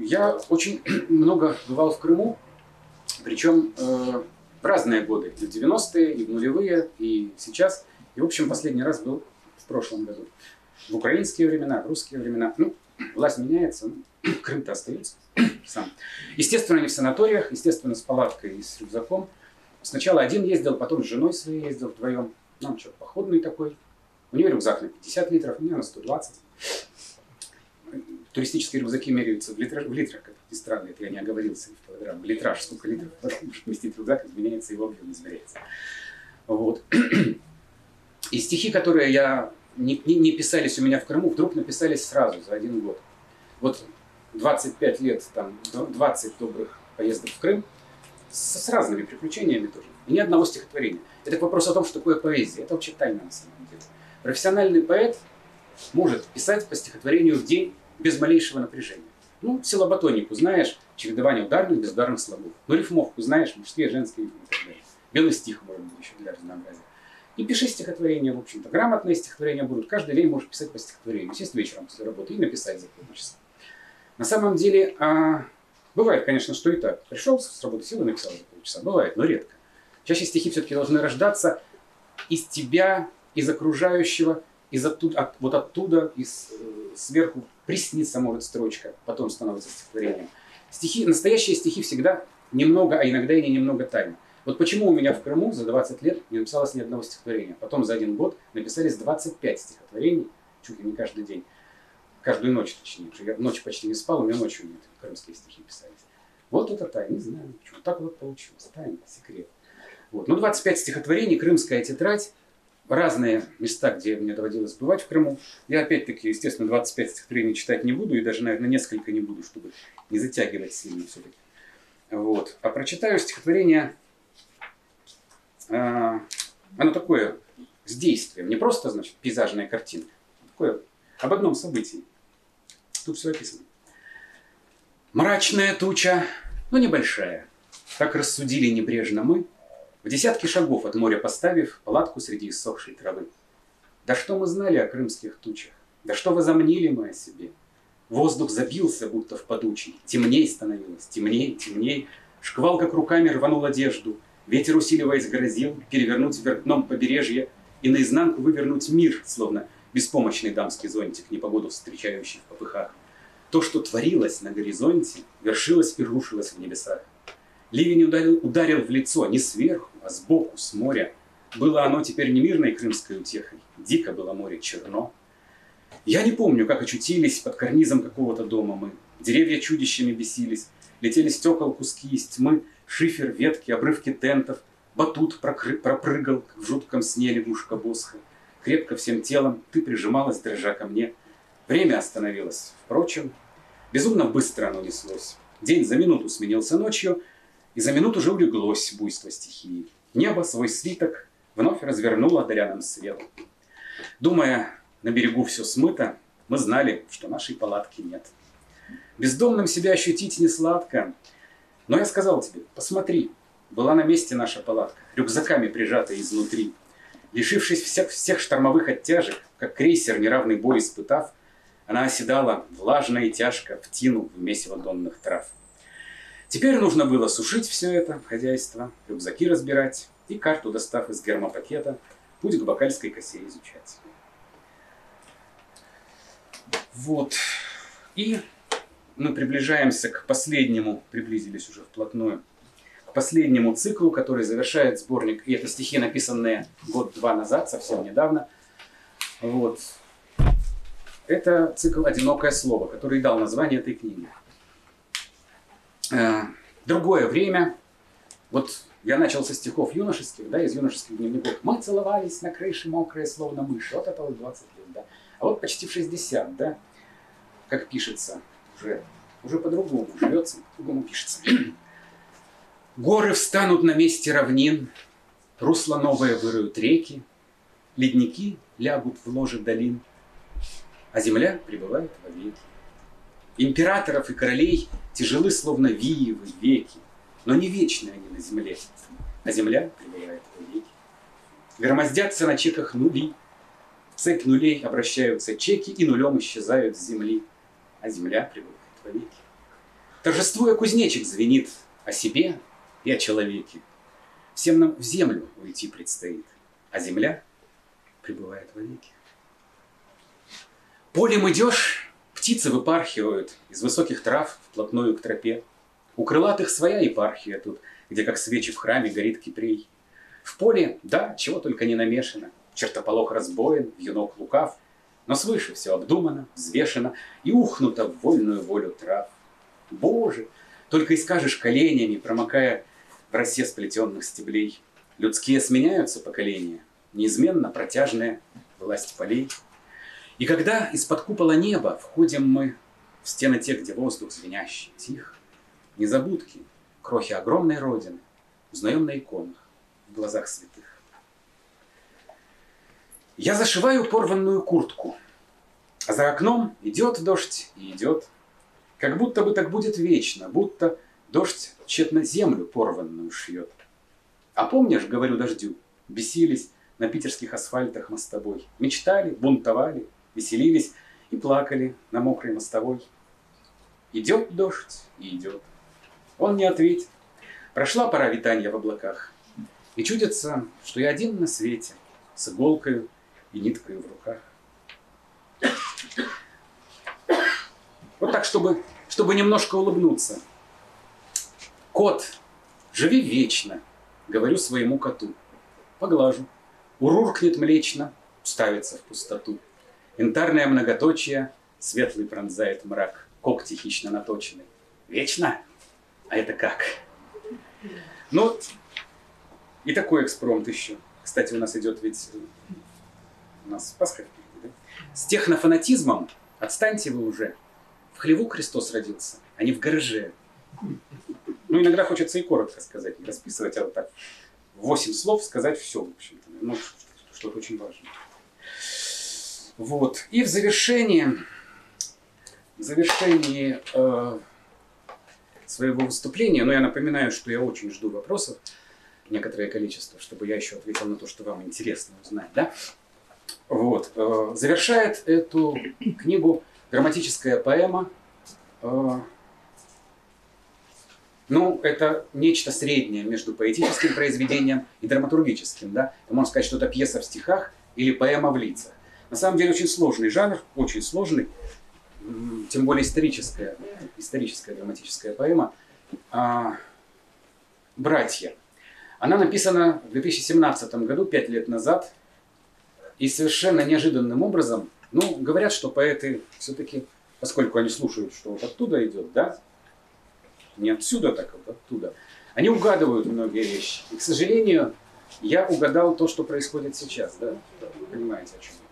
Я очень много бывал в Крыму, причем э, в разные годы, и в девяностые, и в нулевые, и сейчас. И, в общем, последний раз был в прошлом году. В украинские времена, в русские времена. Ну, власть меняется, ну, Крым-то остается сам. Естественно, не в санаториях, естественно, с палаткой и с рюкзаком. Сначала один ездил, потом с женой своей ездил вдвоем. Ну, он что, походный такой. У него рюкзак на пятьдесят литров, у меня на сто двадцать. Туристические рюкзаки меряются в литрах, в литрах, как ни странно, это я не оговорился, в килограмм. Литраж, сколько литров может вместить рюкзак, изменяется его объем, измеряется. Вот. И стихи, которые я не, не, не писались у меня в Крыму, вдруг написались сразу, за один год. Вот двадцать пять лет, там, двадцать добрых поездок в Крым, с, с разными приключениями тоже. И ни одного стихотворения. Это вопрос о том, что такое поэзия. Это вообще тайна на самом деле. Профессиональный поэт может писать по стихотворению в день без малейшего напряжения. Ну, силоботонику знаешь, чередование ударных, безударных слогов. Ну, рифмовку знаешь, мужские, женские и так далее. Белый стих, может быть, еще для разнообразия. И пиши стихотворения, в общем-то. Грамотные стихотворения будут. Каждый день можешь писать по стихотворению. Сесть вечером после работы и написать за полчаса. На самом деле, а, бывает, конечно, что и так. Пришел с работы, сел и написал за полчаса. Бывает, но редко. Чаще стихи все-таки должны рождаться из тебя, из окружающего, из оттуда, от, вот оттуда, из, э, сверху приснится, может, строчка, потом становится стихотворением. Стихи, настоящие стихи всегда немного, а иногда и не немного тайны. Вот почему у меня в Крыму за двадцать лет не написалось ни одного стихотворения. Потом за один год написались двадцать пять стихотворений, чуть ли не каждый день. Каждую ночь, точнее. Я ночь почти не спал, у меня ночью нет, крымские стихи писались. Вот это тайна, не знаю, почему. Так вот получилось. Тайна, секрет. Вот. Ну, двадцать пять стихотворений, крымская тетрадь. Разные места, где мне доводилось бывать в Крыму. Я опять-таки, естественно, двадцать пять стихотворений читать не буду, и даже, наверное, несколько не буду, чтобы не затягивать сильно все-таки. Вот. А прочитаю стихотворение, а, оно такое, с действием, не просто, значит, пейзажная картинка, а такое об одном событии. Тут все описано. Мрачная туча, но небольшая, так рассудили небрежно мы, в десятки шагов от моря поставив палатку среди иссохшей травы. Да что мы знали о крымских тучах? Да что возомнили мы о себе? Воздух забился, будто в подучий. Темней становилось, темней, темней. Шквал, как руками, рванул одежду. Ветер, усиливаясь, грозил перевернуть вверх дном побережье и наизнанку вывернуть мир, словно беспомощный дамский зонтик, непогоду встречающий в попыхах. То, что творилось на горизонте, вершилось и рушилось в небесах. Ливень ударил, ударил в лицо не сверху, а сбоку, с моря. Было оно теперь не мирной крымской утехой. Дико было море, черно. Я не помню, как очутились под карнизом какого-то дома мы. Деревья чудищами бесились. Летели стекол куски из тьмы, шифер, ветки, обрывки тентов. Батут прокры... пропрыгал, как в жутком сне лягушка босха. Крепко всем телом ты прижималась, дрожа ко мне. Время остановилось. Впрочем, безумно быстро оно неслось. День за минуту сменился ночью, и за минуту уже улеглось буйство стихии. Небо свой свиток вновь развернуло, даря нам свет. Думая, на берегу все смыто, мы знали, что нашей палатки нет. Бездомным себя ощутить не сладко. Но я сказал тебе, посмотри, была на месте наша палатка, рюкзаками прижатая изнутри. Лишившись всех, всех штормовых оттяжек, как крейсер, неравный бой испытав, она оседала, влажно и тяжко, в тину в месиво донных трав. Теперь нужно было сушить все это хозяйство, рюкзаки разбирать и карту, достав из гермопакета, путь к Бакальской косе изучать. Вот. И мы приближаемся к последнему, приблизились уже вплотную, к последнему циклу, который завершает сборник. И это стихи, написанные год-два назад, совсем недавно. Вот. Это цикл «Одинокое слово», который дал название этой книге. Другое время. Вот я начал со стихов юношеских, да, из юношеских дневников. Мы целовались на крыше, мокрые, словно мыши. Вот это вот двадцать лет, да. А вот почти в шестьдесят, да, как пишется, уже, уже по-другому живется, по-другому пишется. Горы встанут на месте равнин, русло новое выроют реки, ледники лягут в ложе долин, а земля пребывает вовеки. Императоров и королей тяжелы, словно виевы веки, но не вечны они на земле, а земля пребывает вовеки. Громоздятся на чеках нули, в цепь нулей обращаются чеки и нулем исчезают с земли, а земля пребывает вовеки. Торжествуя, кузнечик звенит о себе и о человеке. Всем нам в землю уйти предстоит, а земля пребывает вовеки. Полем идешь, птицы выпархивают из высоких трав вплотную к тропе. У крылатых своя епархия тут, где как свечи в храме горит кипрей. В поле, да, чего только не намешано, чертополох разбоен, вьюнок лукав, но свыше все обдумано, взвешено и ухнуто в вольную волю трав. Боже, только и скажешь коленями, промокая в росе сплетенных стеблей. Людские сменяются поколения, неизменно протяжная власть полей. И когда из-под купола неба входим мы в стены те, где воздух звенящий, тих, незабудки, крохи огромной родины узнаем на иконах, в глазах святых. Я зашиваю порванную куртку, а за окном идет дождь и идет. Как будто бы так будет вечно, будто дождь тщетно землю порванную шьет. А помнишь, говорю дождю, бесились на питерских асфальтах мы с тобой, мечтали, бунтовали, веселились и плакали на мокрой мостовой. Идет дождь и идет. Он не ответит. Прошла пора витания в облаках. И чудится, что я один на свете, с иголкой и ниткой в руках. Вот так, чтобы, чтобы немножко улыбнуться. Кот, живи вечно, говорю своему коту. Поглажу. Уруркнет млечно, ставится в пустоту. Янтарное многоточие, светлый пронзает мрак, когти хищно наточены. Вечно? А это как? Ну, и такой экспромт еще. Кстати, у нас идет ведь... У нас Пасха впереди, да? С технофанатизмом отстаньте вы уже. В хлеву Христос родился, а не в гараже. Ну, иногда хочется и коротко сказать, не расписывать, а вот так восемь слов сказать все, в общем-то. Ну, что-то очень важное. Вот. И в завершении, в завершении э, своего выступления, но я напоминаю, что я очень жду вопросов, некоторое количество, чтобы я еще ответил на то, что вам интересно узнать, да? Вот. Э, завершает эту книгу драматическая поэма. Э, ну, это нечто среднее между поэтическим произведением и драматургическим, да? Можно сказать, что это пьеса в стихах или поэма в лицах. На самом деле очень сложный жанр, очень сложный, тем более историческая, историческая драматическая поэма а, «Братья». Она написана в две тысячи семнадцатом году, пять лет назад, и совершенно неожиданным образом, ну, говорят, что поэты все-таки, поскольку они слушают, что вот оттуда идет, да, не отсюда, так вот оттуда, они угадывают многие вещи. И, к сожалению, я угадал то, что происходит сейчас, да, вы понимаете, о чем я.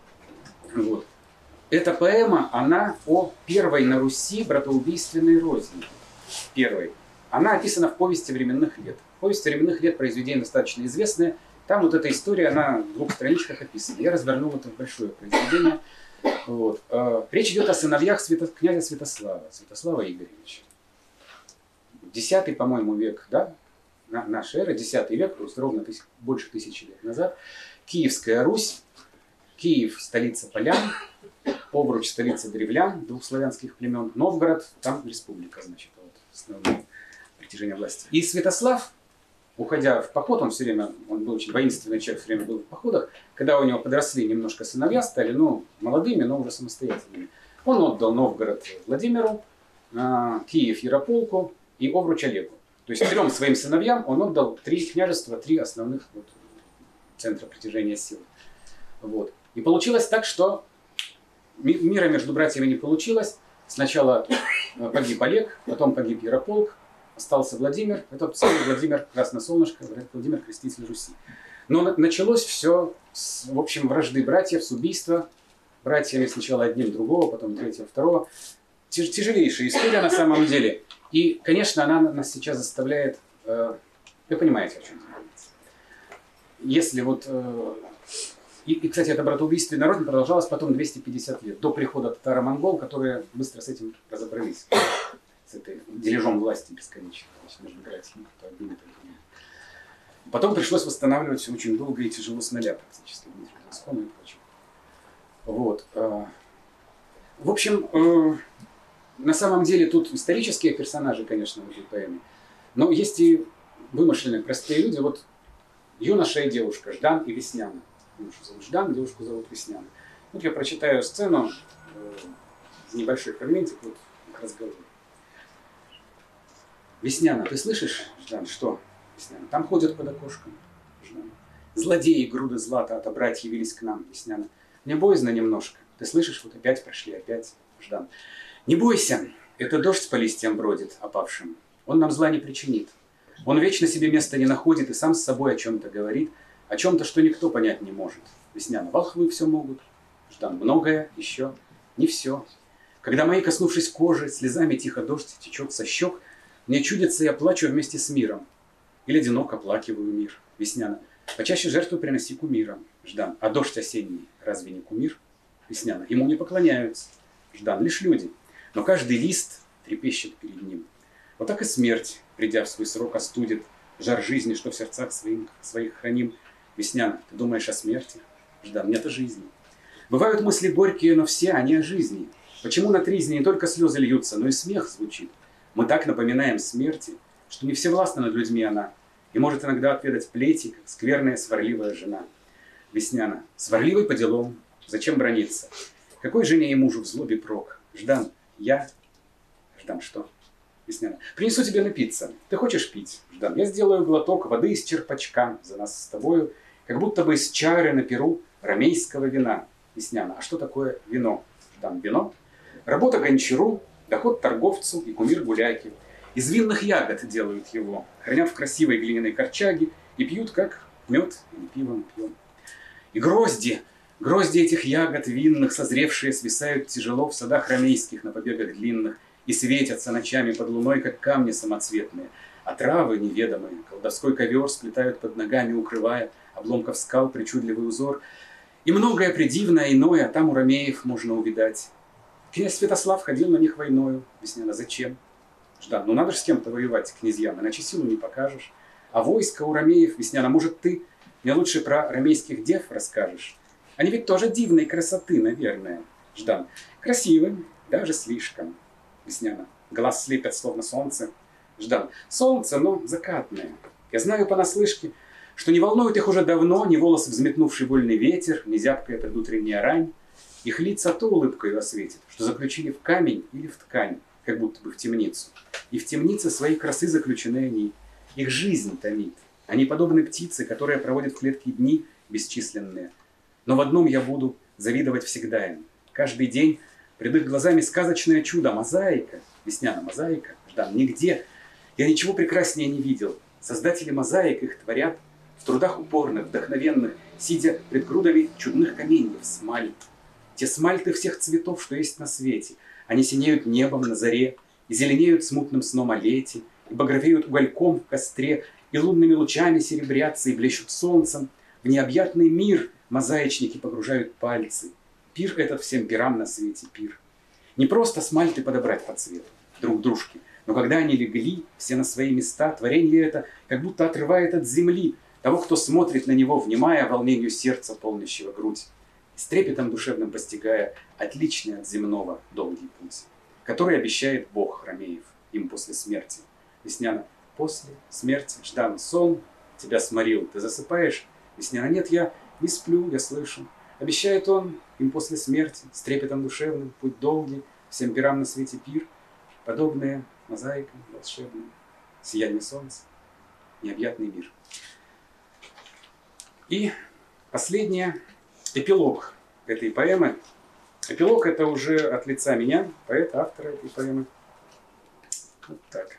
Вот. Эта поэма, она о первой на Руси братоубийственной розни. Первой. Она описана в повести временных лет. Повесть временных лет произведение достаточно известное. Там вот эта история, она в двух страничках описана. Я развернул это в большое произведение. Вот. Речь идет о сыновьях Свято... князя Святослава, Святослава Игоревича. Десятый, по-моему, век, да? Наша эра, десятый век, то есть ровно тысяч... больше тысячи лет назад. Киевская Русь. Киев – столица полян, Овруч – столица древлян, двух славянских племен. Новгород – там республика, значит, вот, основное притяжение власти. И Святослав, уходя в поход, он все время, он был очень воинственный человек, все время был в походах, когда у него подросли немножко сыновья, стали, ну, молодыми, но уже самостоятельными. Он отдал Новгород Владимиру, Киев Ярополку и Овруч Олегу. То есть трем своим сыновьям он отдал три княжества, три основных вот, центра притяжения сил. Вот. И получилось так, что мира между братьями не получилось. Сначала погиб Олег, потом погиб Ярополк, остался Владимир. Это самый Владимир Красносолнышко, Владимир Креститель Руси. Но началось все с, в общем, вражды братьев, с убийства братьями. Сначала одним другого, потом третьего, второго. Тяж, тяжелейшая история на самом деле. И, конечно, она нас сейчас заставляет... Э, вы понимаете, о чем это говорится. Если вот... Э, И, и, кстати, это братоубийственная рознь продолжалась потом двести пятьдесят лет, до прихода татаро-монгол, которые быстро с этим разобрались, с этой дележом власти бесконечно между братьями. Потом пришлось восстанавливать все очень долго и тяжело с нуля практически, и прочее. Вот. В общем, на самом деле тут исторические персонажи, конечно, в этой поэме, но есть и вымышленные простые люди. Вот юноша и девушка, Ждан и Весняна. Юношу зовут Ждан, девушку зовут Весняна. Вот я прочитаю сцену, э, небольшой фрагментик, вот их разговор. Весняна, ты слышишь, Ждан, что? Весняна, там ходят под окошком. Ждан. Злодеи груды злата отобрать явились к нам, Весняна. Мне боязно немножко. Ты слышишь, вот опять прошли, опять, Ждан. Не бойся, это дождь по листьям бродит опавшим. Он нам зла не причинит. Он вечно себе места не находит и сам с собой о чем-то говорит, о чем-то, что никто понять не может. Весняна, волхвы все могут. Ждан, многое еще, не все. Когда мои, коснувшись кожи, слезами тихо дождь течет со щек, мне чудится, я плачу вместе с миром. Или одинок оплакиваю мир. Весняна, почаще жертву приноси кумирам. Ждан, а дождь осенний разве не кумир? Весняна, ему не поклоняются. Ждан, лишь люди, но каждый лист трепещет перед ним. Вот так и смерть, придя в свой срок, остудит жар жизни, что в сердцах своим, своих храним. Весняна, ты думаешь о смерти? Ждан, нет о жизни. Бывают мысли горькие, но все они о жизни. Почему на тризне не только слезы льются, но и смех звучит? Мы так напоминаем смерти, что не всевластна над людьми она, и может иногда отведать плети, как скверная сварливая жена. Весняна, сварливый по делам, зачем браниться? Какой жене и мужу в злобе прок? Ждан, я... Ждан, что? Весняна, принесу тебе напиться. Ты хочешь пить? Ждан, я сделаю глоток воды из черпачка за нас с тобою, как будто бы из чары на перу ромейского вина. Весняна, а что такое вино? Ждан, вино? Работа гончару, доход торговцу и кумир гуляки. Из винных ягод делают его, хранят в красивой глиняной корчаге и пьют, как мед или пивом пьем. И грозди, грозди этих ягод винных, созревшие, свисают тяжело в садах ромейских на побегах длинных и светятся ночами под луной, как камни самоцветные. А травы неведомые, колдовской ковер сплетают под ногами, укрывая обломков скал причудливый узор. И многое придивное иное там у ромеев можно увидать. Князь Святослав ходил на них войною. Весняна, зачем? Ждан, ну надо же с кем-то воевать, князьям, иначе силу не покажешь. А войско у ромеев, Весняна, может, ты мне лучше про ромейских дев расскажешь? Они ведь тоже дивной красоты, наверное. Ждан, красивым, даже слишком. Весняна, глаз слепят, словно солнце. Ждан, солнце, но закатное. Я знаю понаслышке, что не волнует их уже давно ни волос взметнувший вольный ветер, ни зябкая предутренняя рань. Их лица то улыбкой осветит, что заключили в камень или в ткань, как будто бы в темницу. И в темнице своей красы заключены они. Их жизнь томит. Они подобны птице, которая проводит в клетке дни бесчисленные. Но в одном я буду завидовать всегда им. Каждый день пред их глазами сказочное чудо, мозаика. Весняна, мозаика. Ждан, нигде я ничего прекраснее не видел. Создатели мозаик их творят в трудах упорных, вдохновенных, сидя пред грудами чудных каменьев, смальт. Те смальты всех цветов, что есть на свете. Они синеют небом на заре, и зеленеют смутным сном о лете, и багровеют угольком в костре, и лунными лучами серебрятся, и блещут солнцем. В необъятный мир мозаичники погружают пальцы. Пир этот всем пирам на свете пир. Не просто смальты подобрать по цвету друг дружке, но когда они легли все на свои места, творение это как будто отрывает от земли того, кто смотрит на него, внимая волнению сердца, полнящего грудь, и с трепетом душевным постигая отличный от земного долгий путь, который обещает Бог ромеев им после смерти. Весняна, после смерти, Ждан, сон тебя сморил, ты засыпаешь? Весняна, нет, я не сплю, я слышу. Обещает он им после смерти, с трепетом душевным, путь долгий, всем пирам на свете пир, подобные мозаикам волшебным, сияние солнца, необъятный мир. И последнее, эпилог этой поэмы. Эпилог это уже от лица меня, поэта, автора этой поэмы. Вот так.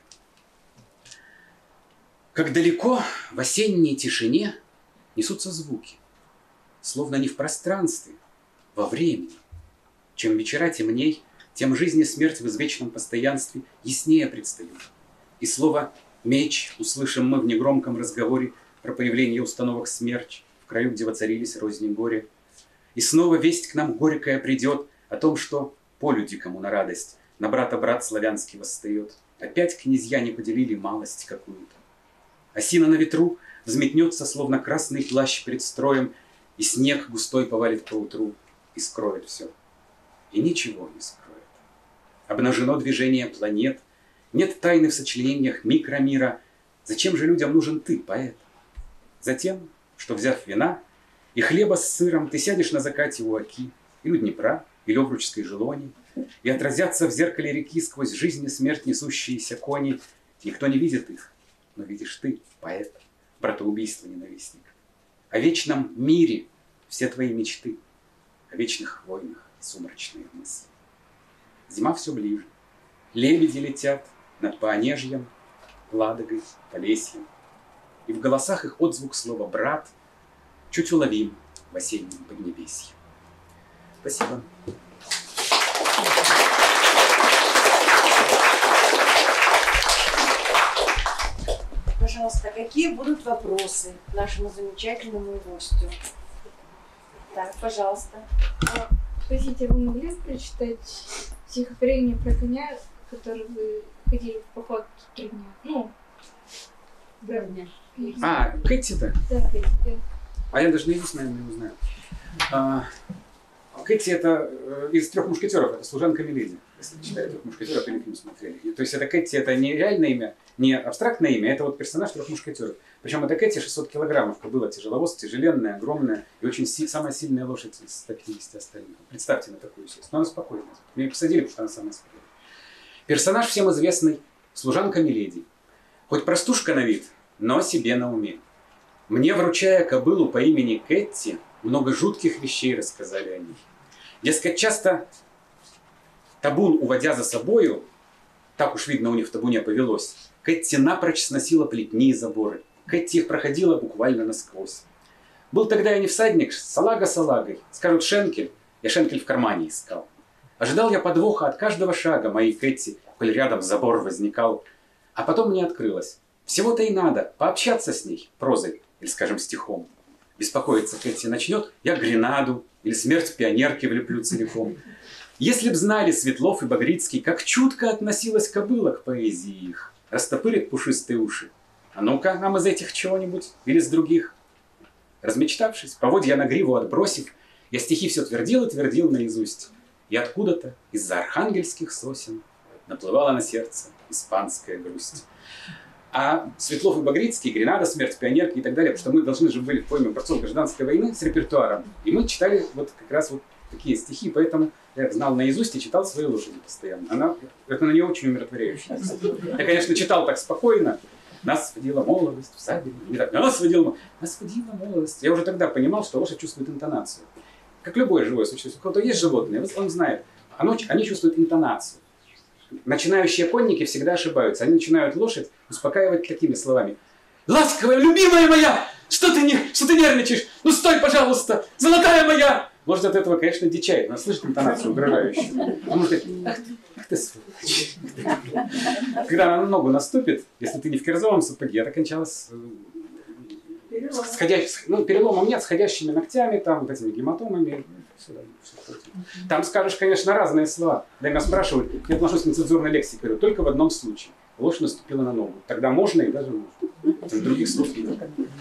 Как далеко в осенней тишине несутся звуки, словно не в пространстве, во времени. Чем вечера темней, тем жизнь и смерть в извечном постоянстве яснее предстают. И слово «меч» услышим мы в негромком разговоре про появление установок смерч в краю, где воцарились розни горе. И снова весть к нам горькая придет о том, что полю дикому на радость на брата брат славянский восстает. Опять князья не поделили малость какую-то. Осина на ветру взметнется, словно красный плащ пред строем, и снег густой повалит поутру и скроет все. И ничего не скроет. Обнажено движение планет. Нет тайны в сочленениях микромира. Зачем же людям нужен ты, поэт? Затем, что, взяв вина и хлеба с сыром, ты сядешь на закате у Оки, или у Днепра, или Овручской Желони, и отразятся в зеркале реки сквозь жизнь и смерть несущиеся кони. Никто не видит их, но видишь ты, поэт, братоубийство ненавистник. О вечном мире все твои мечты, о вечных войнах сумрачные мысли. Зима все ближе. Лебеди летят над Поонежьем, Ладогой, Полесьем. И в голосах их отзвук слова «брат» чуть уловим в осеннем поднебесье. Спасибо. Пожалуйста, какие будут вопросы нашему замечательному гостю? Так, пожалуйста. Простите, вы могли бы прочитать стихотворение про коня, который вы ходили в поход три дня? Ну, два дня. А, Кэти-то? Да, Кэти. А я даже наизусть, наверное, не узнаю. А, Кэти это э, из трех мушкетеров, это служанка Миледи. Если читаете трех мушкетеров или фильм смотрели. И, то есть это Кэти, это не реальное имя, не абстрактное имя, это вот персонаж трех мушкетеров. Причем это Кэти шестьсот килограммов, была тяжеловоз, тяжеленная, огромная и очень си- самая сильная лошадь из ста пятидесяти остальных. Представьте на такую сесть. Но она спокойная. Меня посадили, потому что она самая спокойная. Персонаж всем известный, служанка Миледи. Хоть простушка на вид, но себе на уме. Мне, вручая кобылу по имени Кэтти, много жутких вещей рассказали о ней. Дескать, часто табун, уводя за собою, так уж видно у них в табуне повелось, Кэтти напрочь сносила плетни и заборы. Кэтти их проходила буквально насквозь. Был тогда я не всадник, салага салагой. Скажут шенкель, я шенкель в кармане искал. Ожидал я подвоха от каждого шага моей Кэтти, коль рядом забор возникал. А потом мне открылось. Всего-то и надо пообщаться с ней прозой или, скажем, стихом. Беспокоиться Кэтти начнет, я гренаду или смерть пионерки влеплю целиком. Если б знали Светлов и Багрицкий, как чутко относилась кобыла к поэзии их, растопырит пушистые уши. А ну-ка, нам из этих чего-нибудь или с других. Размечтавшись, поводья на гриву отбросив, я стихи все твердил и твердил наизусть. И откуда-то из-за архангельских сосен наплывала на сердце испанская грусть. А Светлов и Багрицкий, Гренада, смерть пионерки и так далее, потому что мы должны же были в поэме борцов гражданской войны с репертуаром. И мы читали вот как раз вот такие стихи, поэтому я знал наизусть и читал свои лошади постоянно. Она, это на нее очень умиротворяюще. Я, конечно, читал так спокойно. Нас водила молодость в саде. Не так, нас водила, нас водила молодость. Я уже тогда понимал, что лошадь чувствует интонацию. Как любое живое существо. У кого-то есть животное, он знает. Оно, они чувствуют интонацию. Начинающие конники всегда ошибаются. Они начинают лошадь успокаивать такими словами. Ласковая, любимая моя! Что ты, не, что ты нервничаешь? Ну стой, пожалуйста! Золотая моя! Лошадь от этого, конечно, дичает. Она слышит интонацию угрожающую. Он может сказать, ах ты, ах ты сволочь. Когда она на ногу наступит, если ты не в кирзовом сапоге, это кончалось с, сходящ, ну, переломом нет, сходящими ногтями, там, вот этими гематомами. Все, все, там скажешь, конечно, разные слова. Когда меня спрашивают, я отношусь к нецензурной лексике, говорю, только в одном случае. Лошадь наступила на ногу. Тогда можно и даже можно. Там других слов нет.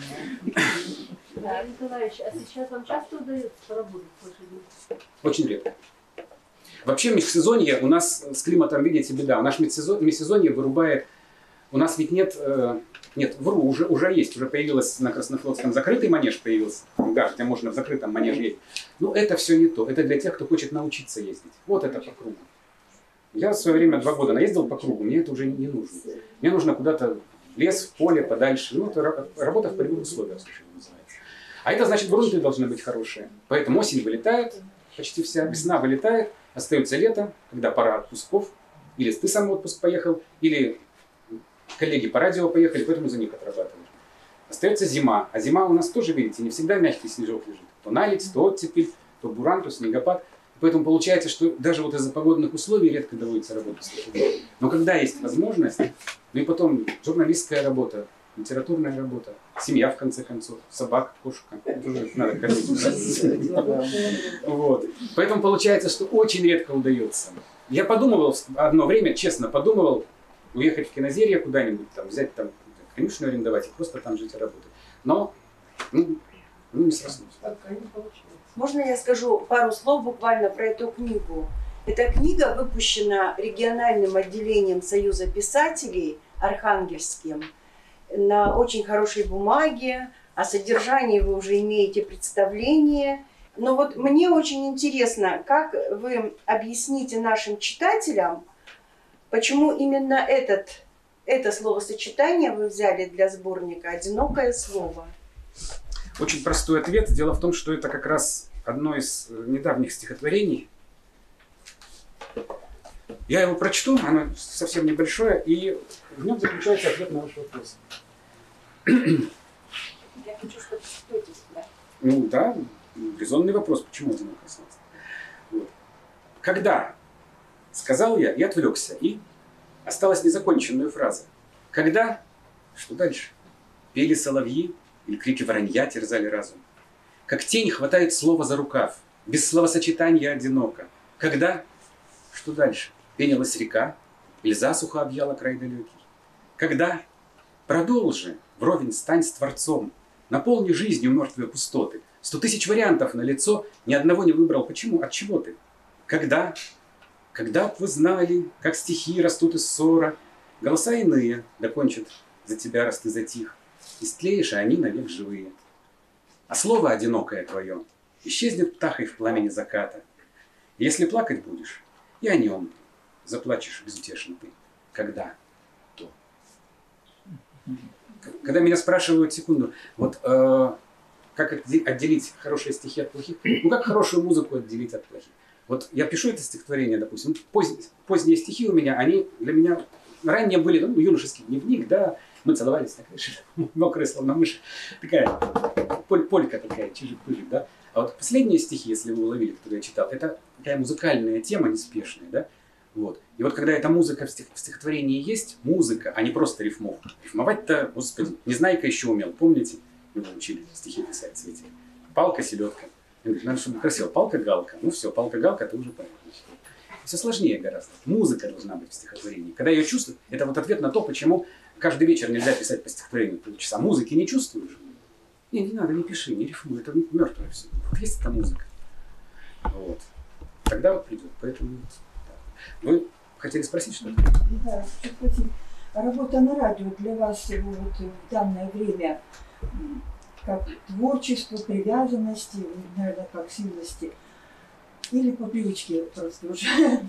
Да, Николаевич, а сейчас вам часто удается поработать с лошадьми? Очень редко. Вообще в межсезонье у нас с климатом, видите, беда. У нас межсезонье вырубает... У нас ведь нет... Э, нет, вру, уже, уже есть. Уже появилось на Краснофлотском закрытый манеж появился. Да, где можно в закрытом манеже ездить. Но это все не то. Это для тех, кто хочет научиться ездить. Вот это по кругу. Я в свое время два года наездил по кругу. Мне это уже не нужно. Мне нужно куда-то в лес, в поле, подальше. Ну, это работа в полевых условиях, что называется. А это значит, грунты должны быть хорошие. Поэтому осень вылетает, почти вся, весна вылетает, остается лето, когда пора отпусков. Или ты сам в отпуск поехал, или коллеги по радио поехали, поэтому за них отрабатываешь. Остается зима. А зима у нас тоже, видите, не всегда мягкий снежок лежит. То наледь, то оттепель, то буран, то снегопад. Поэтому получается, что даже вот из-за погодных условий редко доводится работать с лошадьми. Но когда есть возможность, ну и потом журналистская работа, литературная работа, семья, в конце концов, собак, кошка, тоже надо кормить. Вот. Поэтому получается, что очень редко удается. Я подумывал одно время, честно подумывал, уехать в Кинозерье куда-нибудь, там, взять там конюшню арендовать и просто там жить и работать. Но ну, ну, не срослось. Можно я скажу пару слов буквально про эту книгу? Эта книга выпущена региональным отделением Союза писателей Архангельским на очень хорошей бумаге. О содержании вы уже имеете представление. Но вот мне очень интересно, как вы объясните нашим читателям, почему именно этот, это словосочетание вы взяли для сборника «Одинокое слово». Очень простой ответ. Дело в том, что это как раз одно из недавних стихотворений. Я его прочту, оно совсем небольшое, и в нем заключается ответ на ваш вопрос. Я хочу, чтобы вы да? Ну да, резонный вопрос, почему одинокое слово? Вот. Когда, сказал я и отвлекся, и осталась незаконченная фраза. Когда, что дальше? Пели соловьи или крики воронья терзали разум. Как тень хватает слово за рукав, без словосочетания одиноко. Когда, что дальше? Пенилась река или засуха объяла край далекий. Когда, продолжи, вровень стань с Творцом, наполни жизнью мертвые пустоты. Сто тысяч вариантов на лицо, ни одного не выбрал. Почему? От чего ты? Когда? Когда б вы знали, как стихи растут из ссора, голоса иные докончат за тебя, раз ты затих. Истлеешь, а они навек живые. А слово одинокое твое исчезнет птахой в пламени заката. И если плакать будешь, и о нем заплачешь безутешно ты. Когда? То. Когда меня спрашивают, секунду, вот э, как отделить хорошие стихи от плохих? Ну, как хорошую музыку отделить от плохих? Вот я пишу это стихотворение, допустим, поздние, поздние стихи у меня, они для меня ранее были, ну, юношеский дневник, да, мы целовались, так, мокрые, словно мыши, такая поль, полька такая, чижик-пыжик, да. А вот последние стихи, если вы уловили, которые я читал, это такая музыкальная тема, неспешная, да. Вот. И вот когда эта музыка в, стих, в стихотворении есть, музыка, а не просто рифмовка. Рифмовать-то, господи, Незнайка еще умел, помните? Его учили стихи писать в цвете. Палка, селедка. Я говорю, надо, чтобы красиво. Палка-галка. Ну все, палка-галка, ты уже понял. Все сложнее гораздо. Музыка должна быть в стихотворении. Когда ее чувствую, это вот ответ на то, почему каждый вечер нельзя писать по стихотворению полчаса. Музыки не чувствуешь? Не, не надо, не пиши, не рифмуй, это мертвое все. Вот есть эта музыка. Вот. Тогда вот придет. Поэтому... Вы хотели спросить что-то? Да, хочу спросить. Работа на радио для вас вот, в данное время как творчество, привязанности, наверное, как сильности, или по привычке просто уже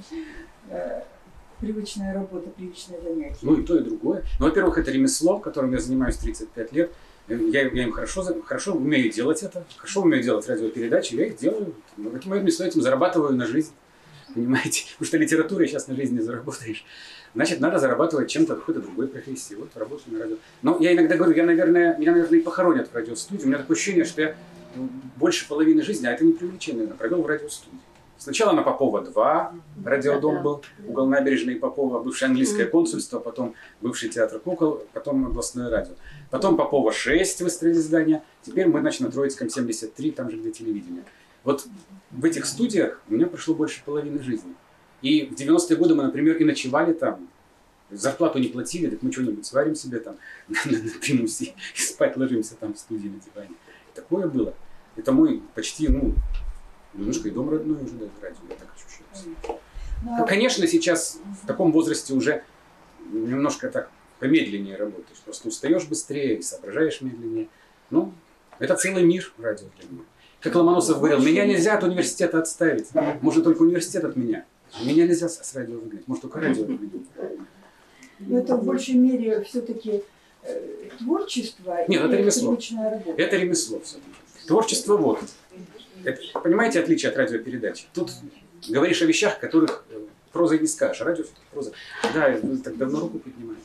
привычная работа, привычное занятие? Ну и то, и другое. Ну, во-первых, это ремесло, которым я занимаюсь тридцать пять лет. Я, я им хорошо, хорошо умею делать это, хорошо умею делать радиопередачи, я их делаю. Это мое ремесло, этим зарабатываю на жизнь. Понимаете? Потому что литературой сейчас на жизнь не заработаешь. Значит, надо зарабатывать чем-то, какой-то другой профессией. Вот работаю на радио. Но я иногда говорю, я, наверное, меня, наверное, и похоронят в радиостудии. У меня такое ощущение, что я больше половины жизни, а это не привлечение, наверное, провел в радиостудии. Сначала на Попова два, радиодом был, угол набережной Попова, бывшее английское консульство, потом бывший театр кукол, потом областное радио. Потом Попова шесть выстроили здание, теперь мы, значит, на Троицком семьдесят три, там же, где телевидение. Вот в этих студиях у меня прошло больше половины жизни. И в девяностые годы мы, например, и ночевали там, зарплату не платили, так мы что-нибудь сварим себе там на примусе и спать ложимся там в студии на диване. И такое было. Это мой почти, ну, немножко и дом родной уже даже радио, я так ощущаю. Ну, конечно, сейчас в таком возрасте уже немножко так помедленнее работаешь. Просто устаешь быстрее и соображаешь медленнее. Ну, это целый мир радио для меня. Как Ломоносов говорил, меня нельзя от университета отставить. Можно только университет от меня. Меня нельзя с радио выгнать. Может, только радио выгнать. Но это в большей мере все-таки э, творчество. Нет, это ремесло. Работа. Это ремесло все-таки. Творчество вот. Это, понимаете отличие от радиопередачи? Тут говоришь о вещах, которых прозой не скажешь. А радио все-таки проза. Да, вы так давно руку поднимаете.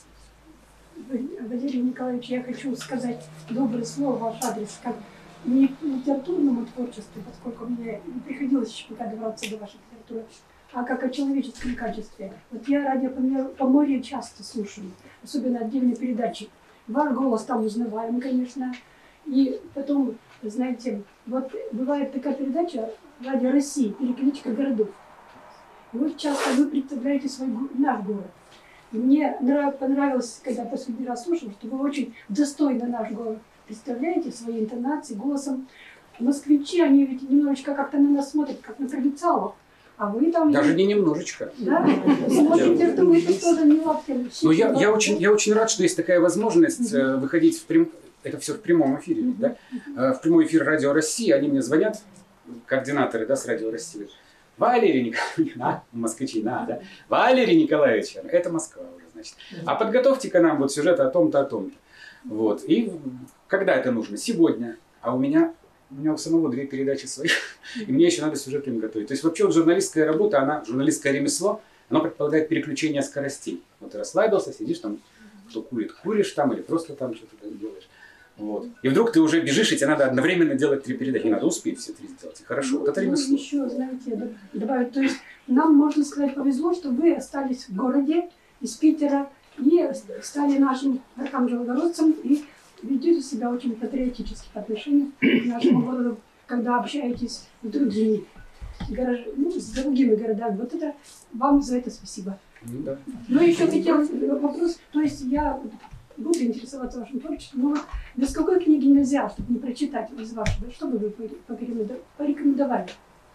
Валерий Николаевич, я хочу сказать доброе слово в ваш адрес, как не к литературному творчеству, поскольку мне не приходилось еще пока добраться до вашей литературы, а как о человеческом качестве. Вот я радио Поморье часто слушаю, особенно отдельные передачи. Ваш голос там узнаваем, конечно. И потом, знаете, вот бывает такая передача «Радио России», перекличка городов. И вот часто вы представляете свой, наш город. И мне понравилось, когда последний раз слушал, что вы очень достойно наш город представляете, свои интонации, голосом. Москвичи, они ведь немножечко как-то на нас смотрят, как на провинциалов. А вы там... Даже не немножечко. Да? Смотрите, что мы тут тоже не лапки. Ну, я, я, очень, я очень рад, что есть такая возможность э, выходить в прям... Это все в прямом эфире, да? Э, в прямой эфир Радио России. Они мне звонят, координаторы, да, с Радио России. Валерий Николаевич, а, москвичи, на, да? Валерий Николаевич, это Москва уже, значит. А подготовьте-ка нам вот сюжет о том-то, о том-то. Вот. И когда это нужно? Сегодня. А у меня, у меня у самого две передачи своих, и мне еще надо сюжет им готовить. То есть вообще вот журналистская работа, она, журналистское ремесло, оно предполагает переключение скоростей. Вот ты расслабился, сидишь там, кто курит, куришь там, или просто там что-то там делаешь. Вот. И вдруг ты уже бежишь, и тебе надо одновременно делать три передачи. Не надо успеть все три сделать. И хорошо, вот это ремесло. Еще, знаете, добавить, то есть нам, можно сказать, повезло, что вы остались в городе из Питера и стали нашим архангелогородцем и ведете себя очень патриотически по отношению к нашему городу, когда общаетесь с другими, горож... ну, с другими городами. Вот это вам за это спасибо. Ну, да. Ну, еще хотел вопрос, то есть я буду интересоваться вашим творчеством, но вот без какой книги нельзя, чтобы не прочитать из вашего, что бы вы порекомендовали?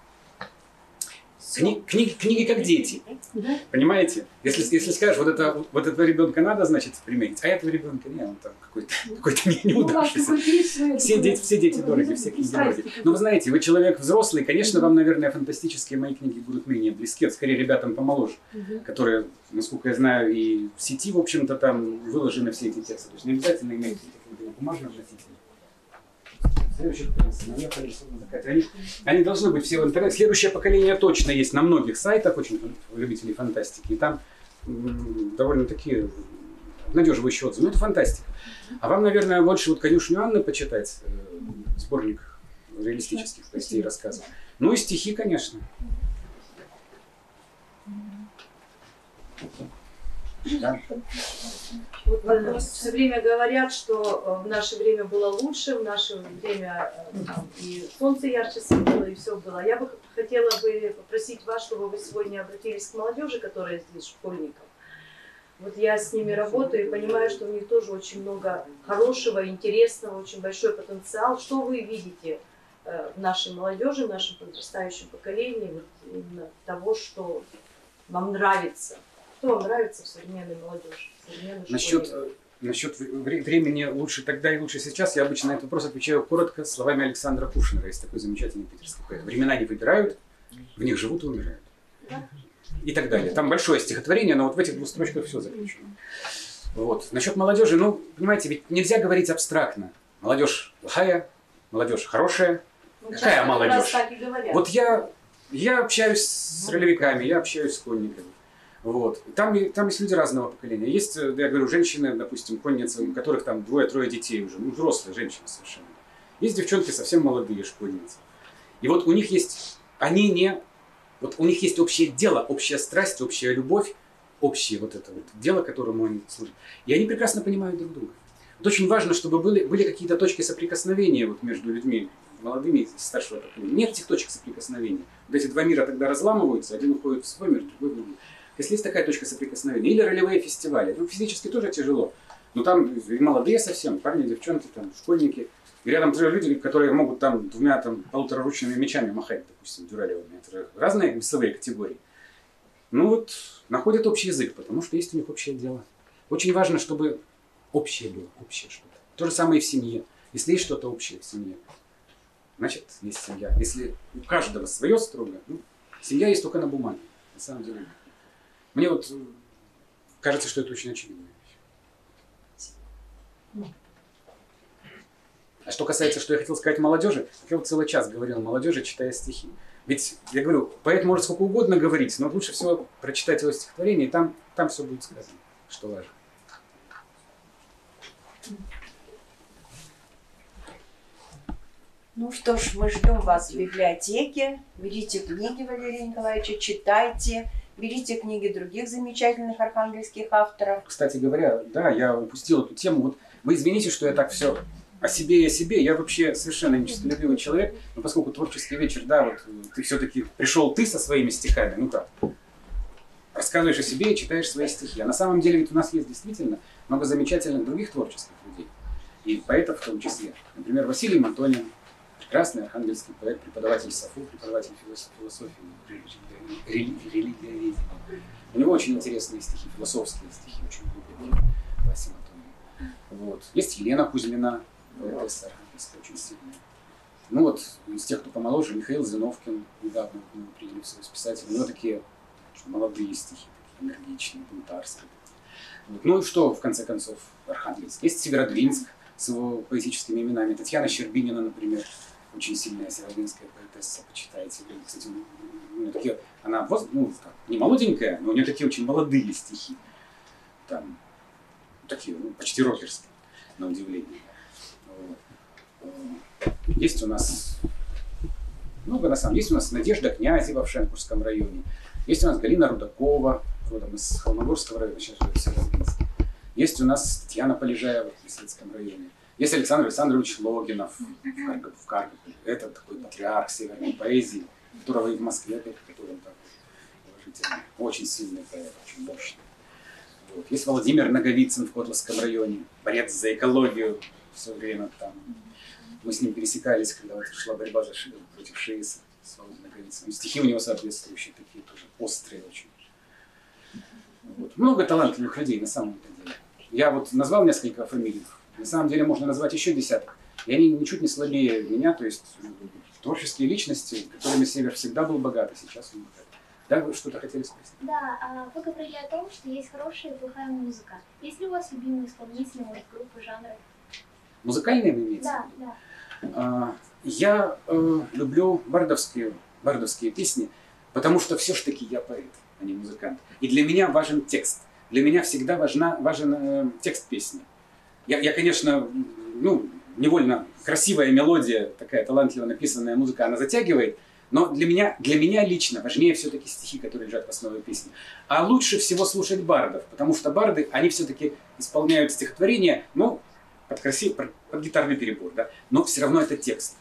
Кни, книги, книги как дети, Да? понимаете? Если, если скажешь, вот, это, вот этого ребенка надо, значит, применить, а этого ребенка не, он там какой-то, какой-то не, неудавшийся. Все дети, все дети дороги, все книги дороги. Но вы знаете, вы человек взрослый, конечно, вам, наверное, фантастические мои книги будут менее близки, это скорее ребятам помоложе, которые, насколько я знаю, и в сети, в общем-то, там выложены все эти тексты. То есть не обязательно иметь бумажных носителей. Следующих они, они должны быть все в интернете. Следующее поколение точно есть на многих сайтах, очень любителей фантастики. И там м, довольно такие надеживающие отзывы. Ну, это фантастика. А вам, наверное, больше вот «Конюшню Анны» почитать, э, сборник реалистических повестей и рассказов. Ну и стихи, конечно. Да. Вот, э, все время говорят, что э, в наше время было лучше, в наше время э, там, и солнце ярче светило, и все было. Я бы хотела бы попросить вас, чтобы вы сегодня обратились к молодежи, которая здесь, школьников. Вот я с ними работаю и понимаю, что у них тоже очень много хорошего, интересного, очень большой потенциал. Что вы видите э, в нашей молодежи, в нашем подрастающем поколении, вот именно того, что вам нравится? Что вам нравится в современной молодежи? В современной Насчет, насчет времени лучше тогда и лучше сейчас, я обычно на этот вопрос отвечаю коротко словами Александра Пушкина. Есть такой замечательный питерский поэт. Времена не выбирают, в них живут и умирают. Да. И так далее. Там большое стихотворение, но вот в этих двух строчках все заключено. Вот. Насчет молодежи, ну, понимаете, ведь нельзя говорить абстрактно. Молодежь плохая, молодежь хорошая. Ну, Какая молодежь? Так и говорят. Вот я, я общаюсь с ролевиками, я общаюсь с конниками. Вот. Там, там есть люди разного поколения. Есть, я говорю, женщины, допустим, конницы, у которых там двое-трое детей уже, ну, взрослые женщины совершенно. Есть девчонки совсем молодые, школьницы. И вот у них есть, они не, вот у них есть общее дело, общая страсть, общая любовь, общее вот это вот дело, которому они служат. И они прекрасно понимают друг друга. Вот очень важно, чтобы были, были какие-то точки соприкосновения вот между людьми, молодыми и старшего поколения. Нет этих точек соприкосновения. Вот эти два мира тогда разламываются, один уходит в свой мир, другой в другой. Если есть такая точка соприкосновения, или ролевые фестивали, ну, физически тоже тяжело, но там и молодые совсем, парни, девчонки, там, школьники, и рядом тоже люди, которые могут там двумя там, полутораручными мечами махать, допустим, дюралевыми. Это разные весовые категории. Ну вот, находят общий язык, потому что есть у них общее дело. Очень важно, чтобы общее было, общее что-то. То же самое и в семье. Если есть что-то общее в семье, значит, есть семья. Если у каждого свое строго, ну, семья есть только на бумаге, на самом деле. Мне вот кажется, что это очень очевидная вещь. А что касается, что я хотел сказать молодежи, я вот целый час говорил молодежи, читая стихи. Ведь, я говорю, поэт может сколько угодно говорить, но лучше всего прочитать его стихотворение, и там, там все будет сказано, что важно. Ну что ж, мы ждем вас в библиотеке. Берите книги Валерия Николаевича, читайте. Берите книги других замечательных архангельских авторов. Кстати говоря, да, я упустил эту тему. Вот вы извините, что я так все о себе и о себе. Я вообще совершенно нечистолюбивый человек. Но поскольку творческий вечер, да, вот ты все-таки пришел ты со своими стихами, ну как, рассказываешь о себе и читаешь свои стихи. А на самом деле ведь у нас есть действительно много замечательных других творческих людей. И поэтов в том числе. Например, Василий Матонин, прекрасный архангельский поэт, преподаватель САФУ, преподаватель философии, религиоведения. У него очень интересные стихи, философские стихи, очень глубокие, Вася Матуев. Вот. Есть Елена Кузьмина, поэтесса архангельская, очень сильная. Ну вот, из тех, кто помоложе, Михаил Зиновкин, недавно мы приняли в союз писателей. У него такие молодые стихи, такие энергичные, бунтарские. Вот. Ну и что, в конце концов, Архангельск? Есть Северодвинск с его поэтическими именами. Татьяна Щербинина, например, очень сильная северодвинская поэтесса, почитайте. Кстати, у нее такие, она ну, не молоденькая, но у нее такие очень молодые стихи. Там, такие, ну, почти рокерские, на удивление. Есть у нас много, на самом деле, есть у нас Надежда Князева в Шенкурском районе, есть у нас Галина Рудакова, родом из Холмогорского района, сейчас живет в Северодвинске. Есть у нас Татьяна Полежаева в Плесецком районе. Есть Александр Александрович Логинов в, Каргоп, в Каргополе. Это такой патриарх северной поэзии, которого и в Москве, который он так положительный. Очень сильный поэт, очень мощный. Вот. Есть Владимир Наговицын в Котловском районе, борец за экологию все время там. Мы с ним пересекались, когда вот шла борьба за ши, против ШИИСа с Володей Наговицыным. Стихи у него соответствующие, такие тоже острые очень. Вот. Много талантливых людей на самом деле. Я вот назвал несколько фамилий. На самом деле можно назвать еще десяток. И они ничуть не слабее меня, то есть творческие личности, которыми Север всегда был богат, а сейчас он богат. Да, вы что-то хотели спросить? Да, вы говорили о том, что есть хорошая и плохая музыка. Есть ли у вас любимые исполнители, может, группы, жанры? Музыкальные вы имеете? Да, да. А, я э, люблю бардовские, бардовские песни, потому что все-таки я поэт, а не музыкант. И для меня важен текст. Для меня всегда важна, важен э, текст песни. Я, я, конечно, ну, невольно красивая мелодия, такая талантливо написанная музыка, она затягивает, но для меня, для меня лично важнее все-таки стихи, которые лежат в основе песни. А лучше всего слушать бардов, потому что барды, они все-таки исполняют стихотворения, ну, под красивый, под, под гитарный перебор, да, но все равно это текст.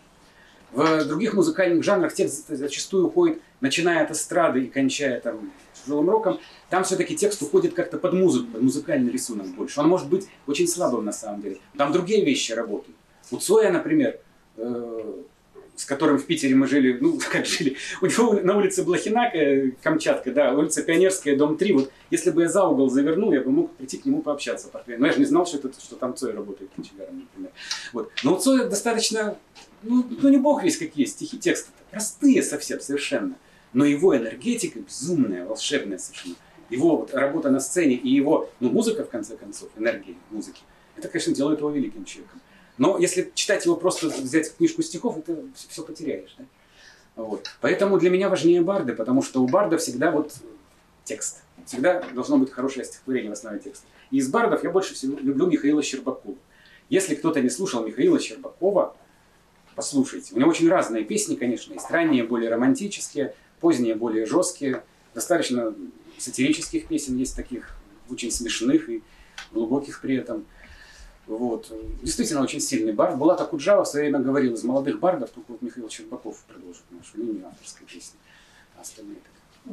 В других музыкальных жанрах текст зачастую уходит, начиная от эстрады и кончая там тяжелым роком, там все-таки текст уходит как-то под музыку, под музыкальный рисунок больше. Он может быть очень слабым на самом деле. Там другие вещи работают. У Цоя, например, э, с которым в Питере мы жили, ну, как жили, у него на улице Блохина, Камчатка, да, улица Пионерская, дом три, вот, если бы я за угол завернул, я бы мог прийти к нему пообщаться. Но я же не знал, что, это, что там Цой работает кочегаром, например. Вот. Но у Цоя достаточно, ну, ну, не бог весь какие стихи, тексты простые совсем, совершенно. Но его энергетика безумная, волшебная совершенно. Его вот работа на сцене и его, ну, музыка, в конце концов, энергия музыки, это, конечно, делает его великим человеком. Но если читать его, просто взять книжку стихов, это все потеряешь. Да? Вот. Поэтому для меня важнее барды, потому что у барда всегда вот текст. Всегда должно быть хорошее стихотворение в основе текста. И из бардов я больше всего люблю Михаила Щербакова. Если кто-то не слушал Михаила Щербакова, послушайте. У него очень разные песни, конечно, есть ранние, более романтические, поздние, более жесткие. Достаточно сатирических песен есть таких, очень смешных и глубоких при этом. Вот. Действительно очень сильный бард. Булат Акуджава в свое время говорил, из молодых бардов только вот Михаил Щербаков продолжит нашу линию авторской песни. А остальные так.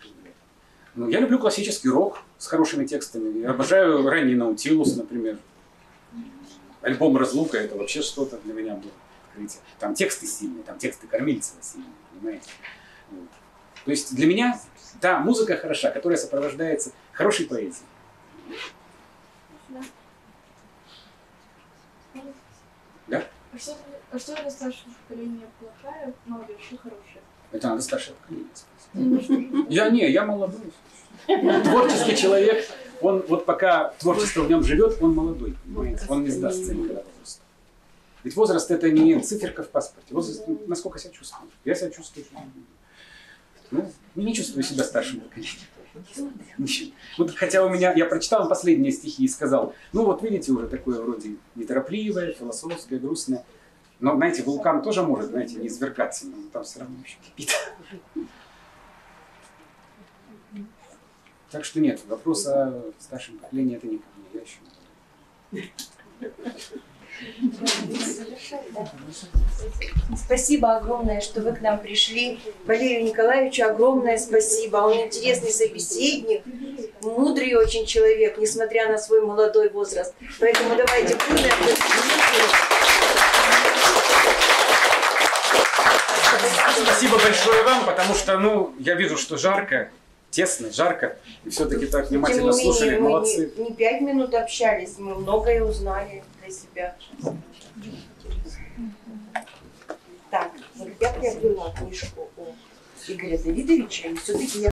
Ну, я люблю классический рок с хорошими текстами. Я обожаю ранний Наутилус, например. Альбом «Разлука» — это вообще что-то для меня было открытие. Там тексты сильные, там тексты Кормильцева сильные, понимаете? Вот. То есть для меня та музыка хороша, которая сопровождается хорошей поэзией. Да? А что, а что для старшего поколения плохая, но вообще хорошая? Это надо старшее поколение спросить. Я не, я молодой. Творческий человек, он вот пока творчество в нем живет, он молодой, понимаете? Он не сдастся никогда возраста. Ведь возраст — это не циферка в паспорте. Возраст, насколько себя чувствую. Я себя чувствую, ну, не чувствую себя старшим поколением. Вот, хотя у меня, я прочитал последние стихи и сказал, ну вот видите, уже такое вроде неторопливое, философское, грустное. Но, знаете, вулкан тоже может, знаете, не извергаться, но там все равно еще кипит. Так что нет, вопрос о старшем поколении — это не ко мне, я еще Спасибо огромное, что вы к нам пришли. Валерию Николаевичу огромное спасибо. Он интересный собеседник, мудрый очень человек, несмотря на свой молодой возраст. Поэтому давайте бурные аплодисменты. большое вам, потому что, ну, я вижу, что жарко, тесно, жарко, и все-таки так Тем внимательно не слушали, менее, мы молодцы. не, не пять минут общались, мы многое узнали для себя. Так, вот я приобрела книжку о Игоре Давидовиче, и все-таки я